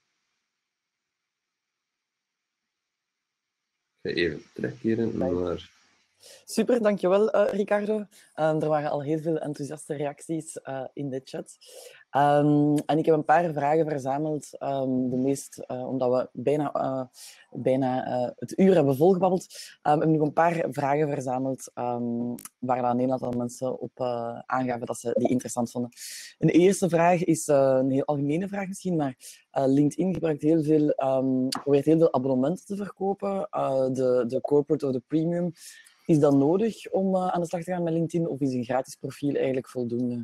Ik ga even terugkeren naar... Super, dankjewel uh, Ricardo. Um, er waren al heel veel enthousiaste reacties uh, in de chat. Um, en ik heb een paar vragen verzameld, um, de meest, uh, omdat we bijna, uh, bijna uh, het uur hebben volgebabbeld. Um, ik heb nog een paar vragen verzameld um, waar dan een aantal mensen op uh, aangaven dat ze die interessant vonden. Een eerste vraag is uh, een heel algemene vraag misschien, maar uh, LinkedIn gebruikt heel veel, um, probeert heel veel abonnementen te verkopen, uh, de, de corporate of de premium. Is dat nodig om uh, aan de slag te gaan met LinkedIn of is een gratis profiel eigenlijk voldoende?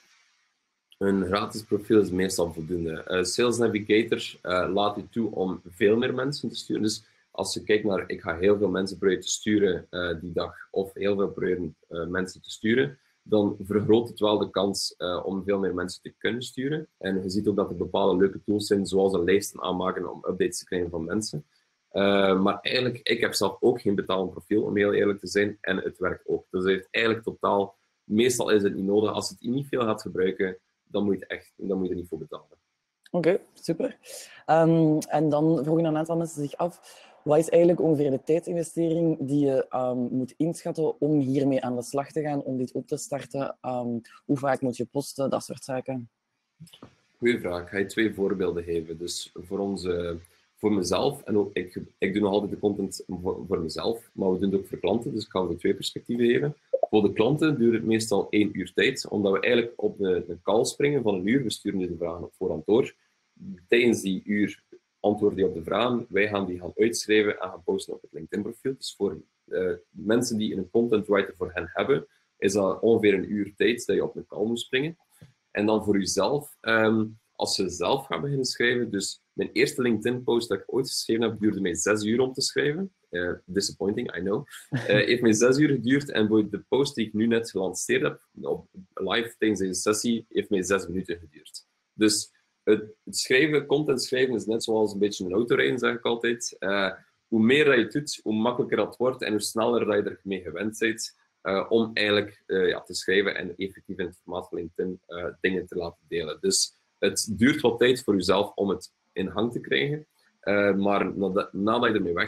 Een gratis profiel is meestal voldoende. Uh, Sales Navigator uh, laat je toe om veel meer mensen te sturen. Dus als je kijkt naar, ik ga heel veel mensen proberen te sturen uh, die dag, of heel veel proberen uh, mensen te sturen, dan vergroot het wel de kans uh, om veel meer mensen te kunnen sturen. En je ziet ook dat er bepaalde leuke tools zijn, zoals een lijsten aanmaken om updates te krijgen van mensen. Uh, maar eigenlijk, ik heb zelf ook geen betalend profiel, om heel eerlijk te zijn, en het werkt ook. Dus het heeft eigenlijk totaal, meestal is het niet nodig. Als je het niet veel gaat gebruiken, dan moet je, echt, dan moet je er niet voor betalen. Oké, okay, super. Um, en dan vroegen een aantal mensen zich af, wat is eigenlijk ongeveer de tijdsinvestering die je um, moet inschatten om hiermee aan de slag te gaan, om dit op te starten? Um, hoe vaak moet je posten, dat soort zaken? Goeie vraag. Ik ga je twee voorbeelden geven. Dus voor onze... Voor mezelf, en ook, ik, ik doe nog altijd de content voor, voor mezelf, maar we doen het ook voor klanten, dus ik ga voor twee perspectieven geven. Voor de klanten duurt het meestal één uur tijd, omdat we eigenlijk op de, de call springen van een uur. We sturen deze vragen op voorhand door. Tijdens die uur antwoorden die op de vragen. Wij gaan die gaan uitschrijven en gaan posten op het LinkedIn-profiel. Dus voor uh, mensen die een content writer voor hen hebben, is dat ongeveer een uur tijd dat je op een call moet springen. En dan voor jezelf, um, als je zelf gaat beginnen schrijven, dus mijn eerste LinkedIn-post dat ik ooit geschreven heb, duurde mij zes uur om te schrijven. Uh, disappointing, I know. Uh, heeft mij zes uur geduurd en voor de post die ik nu net gelanceerd heb, op live tijdens deze sessie, heeft mij zes minuten geduurd. Dus het, het schrijven, content schrijven is net zoals een beetje een autorijden, zeg ik altijd. Uh, hoe meer dat je doet, hoe makkelijker dat wordt en hoe sneller dat je ermee gewend bent uh, om eigenlijk uh, ja, te schrijven en effectief in het formaat van LinkedIn uh, dingen te laten delen. Dus het duurt wat tijd voor jezelf om het in hang te krijgen, uh, maar nadat, nadat je ermee weg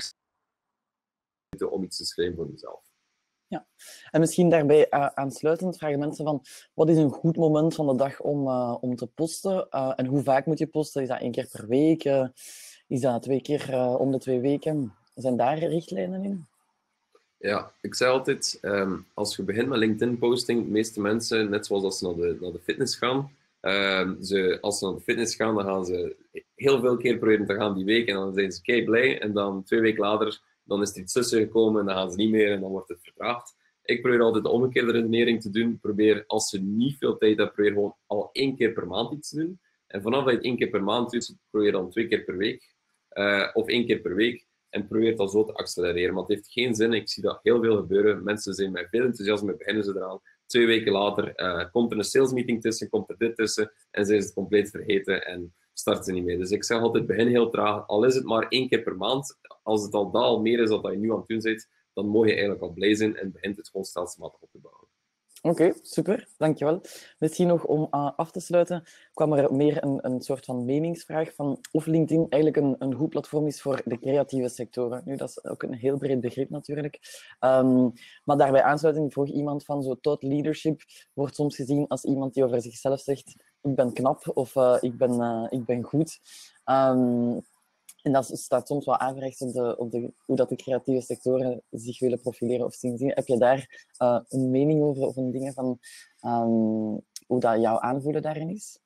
bent, om iets te schrijven voor jezelf. Ja, en misschien daarbij uh, aansluitend vragen mensen van wat is een goed moment van de dag om, uh, om te posten uh, en hoe vaak moet je posten? Is dat één keer per week? Uh, is dat twee keer uh, om de twee weken? Zijn daar richtlijnen in? Ja, ik zei altijd, um, als je begint met LinkedIn-posting, de meeste mensen, net zoals als ze naar de, naar de fitness gaan, um, ze, als ze naar de fitness gaan, dan gaan ze heel veel keer proberen te gaan die week en dan zijn ze kei blij en dan twee weken later dan is er iets tussen gekomen en dan gaan ze niet meer en dan wordt het vertraagd. Ik probeer altijd de omgekeerde redenering te doen. Probeer, als je niet veel tijd hebt, probeer gewoon al één keer per maand iets te doen. En vanaf dat je het één keer per maand doet, probeer dan twee keer per week. Uh, of één keer per week. En probeer dat zo te accelereren. Want het heeft geen zin. Ik zie dat heel veel gebeuren. Mensen zijn met veel enthousiasme, beginnen ze eraan. Twee weken later uh, komt er een salesmeeting tussen, komt er dit tussen. En zijn ze het compleet vergeten en starten ze niet meer. Dus ik zeg altijd, begin heel traag. Al is het maar één keer per maand. Als het al, al meer is dan dat je nu aan het doen bent, dan moet je eigenlijk al blij zijn en begint het gewoon stelselmatig op te bouwen. Oké, okay, super. Dankjewel. Misschien nog om uh, af te sluiten, kwam er meer een, een soort van meningsvraag van of LinkedIn eigenlijk een, een goed platform is voor de creatieve sectoren. Nu, dat is ook een heel breed begrip natuurlijk. Um, maar daarbij aansluiting vroeg iemand van zo thought leadership wordt soms gezien als iemand die over zichzelf zegt ik ben knap of uh, ik, ben, uh, ik ben goed. Um, En dat staat soms wel aangerecht op, de, op de, hoe dat de creatieve sectoren zich willen profileren of zien. Heb je daar uh, een mening over of een dingen van um, hoe dat jouw aanvoelen daarin is?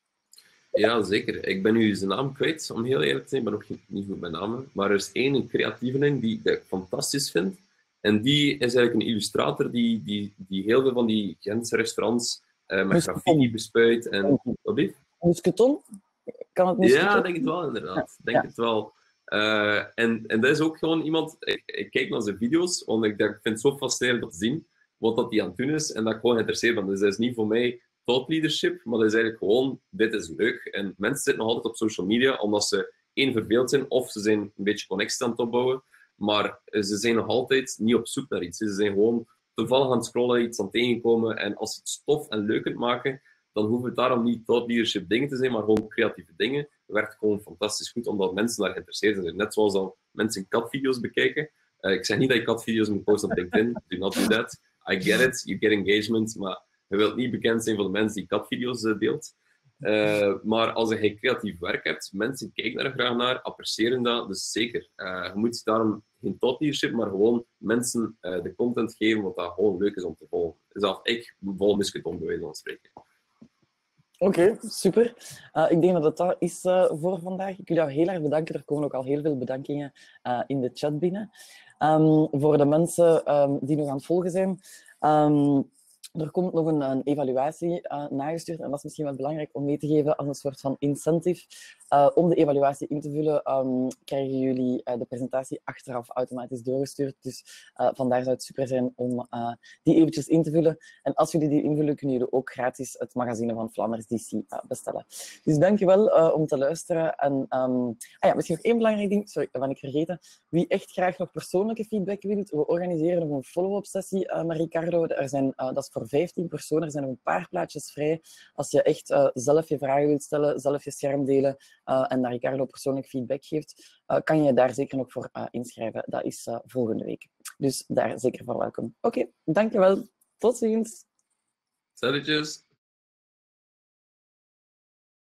Ja, zeker. Ik ben nu zijn naam kwijt, om heel eerlijk te zijn. Ik ben nog niet goed met namen. Maar er is één creatieveling die ik fantastisch vind. En die is eigenlijk een illustrator die, die, die heel veel van die Gentse restaurants uh, met graffiti bespuit. En, wat is? Musketon? Kan het niet ja, ik denk het wel, inderdaad. Ja. denk ja. het wel. Uh, en, en dat is ook gewoon iemand... Ik, ik kijk naar zijn video's, want ik, ik vind het zo fascinerend om te zien wat dat hij aan het doen is en dat ik gewoon geïnteresseerd ben. Dus dat is niet voor mij thought leadership, maar dat is eigenlijk gewoon, dit is leuk. En mensen zitten nog altijd op social media, omdat ze één verveeld zijn, of ze zijn een beetje connectie aan het opbouwen, maar ze zijn nog altijd niet op zoek naar iets. Ze zijn gewoon toevallig aan het scrollen, iets aan het tegenkomen, en als ze het stof en leuk kunt maken, dan hoeven het daarom niet thought leadership dingen te zijn, maar gewoon creatieve dingen. Het werkt gewoon fantastisch goed, omdat mensen daar geïnteresseerd zijn. Net zoals al mensen katvideo's bekijken. Uh, ik zeg niet dat je katvideo's moet posten op LinkedIn. Do not do that. I get it. You get engagement. Maar je wilt niet bekend zijn voor de mensen die katvideo's uh, deelt. Uh, maar als je creatief werk hebt, mensen kijken er graag naar, appreciëren dat. Dus zeker. Uh, je moet daarom geen thought leadership, maar gewoon mensen uh, de content geven wat dat gewoon leuk is om te volgen. Dus als ik vol musketon bij wijze van spreken. Oké, okay, super. Uh, ik denk dat het dat is uh, voor vandaag. Ik wil jou heel erg bedanken. Er komen ook al heel veel bedankingen uh, in de chat binnen. Um, voor de mensen um, die nog aan het volgen zijn. Um, er komt nog een, een evaluatie uh, nagestuurd. En dat is misschien wel belangrijk om mee te geven als een soort van incentive. Uh, om de evaluatie in te vullen, um, krijgen jullie uh, de presentatie achteraf automatisch doorgestuurd. Dus uh, vandaar zou het super zijn om uh, die eventjes in te vullen. En als jullie die invullen, kunnen jullie ook gratis het magazine van Flanders D C uh, bestellen. Dus dankjewel uh, om te luisteren. En um, ah ja, misschien nog één belangrijk ding, sorry, dat ben ik vergeten. Wie echt graag nog persoonlijke feedback wil, we organiseren nog een follow-up sessie uh, met Ricardo. Er zijn, uh, dat is voor vijftien personen, er zijn nog een paar plaatjes vrij. Als je echt uh, zelf je vragen wilt stellen, zelf je scherm delen, Uh, en naar Ricardo persoonlijk feedback geeft, uh, kan je daar zeker nog voor uh, inschrijven. Dat is uh, volgende week. Dus daar zeker voor welkom. Oké, okay, dankjewel. Tot ziens. Salutjes.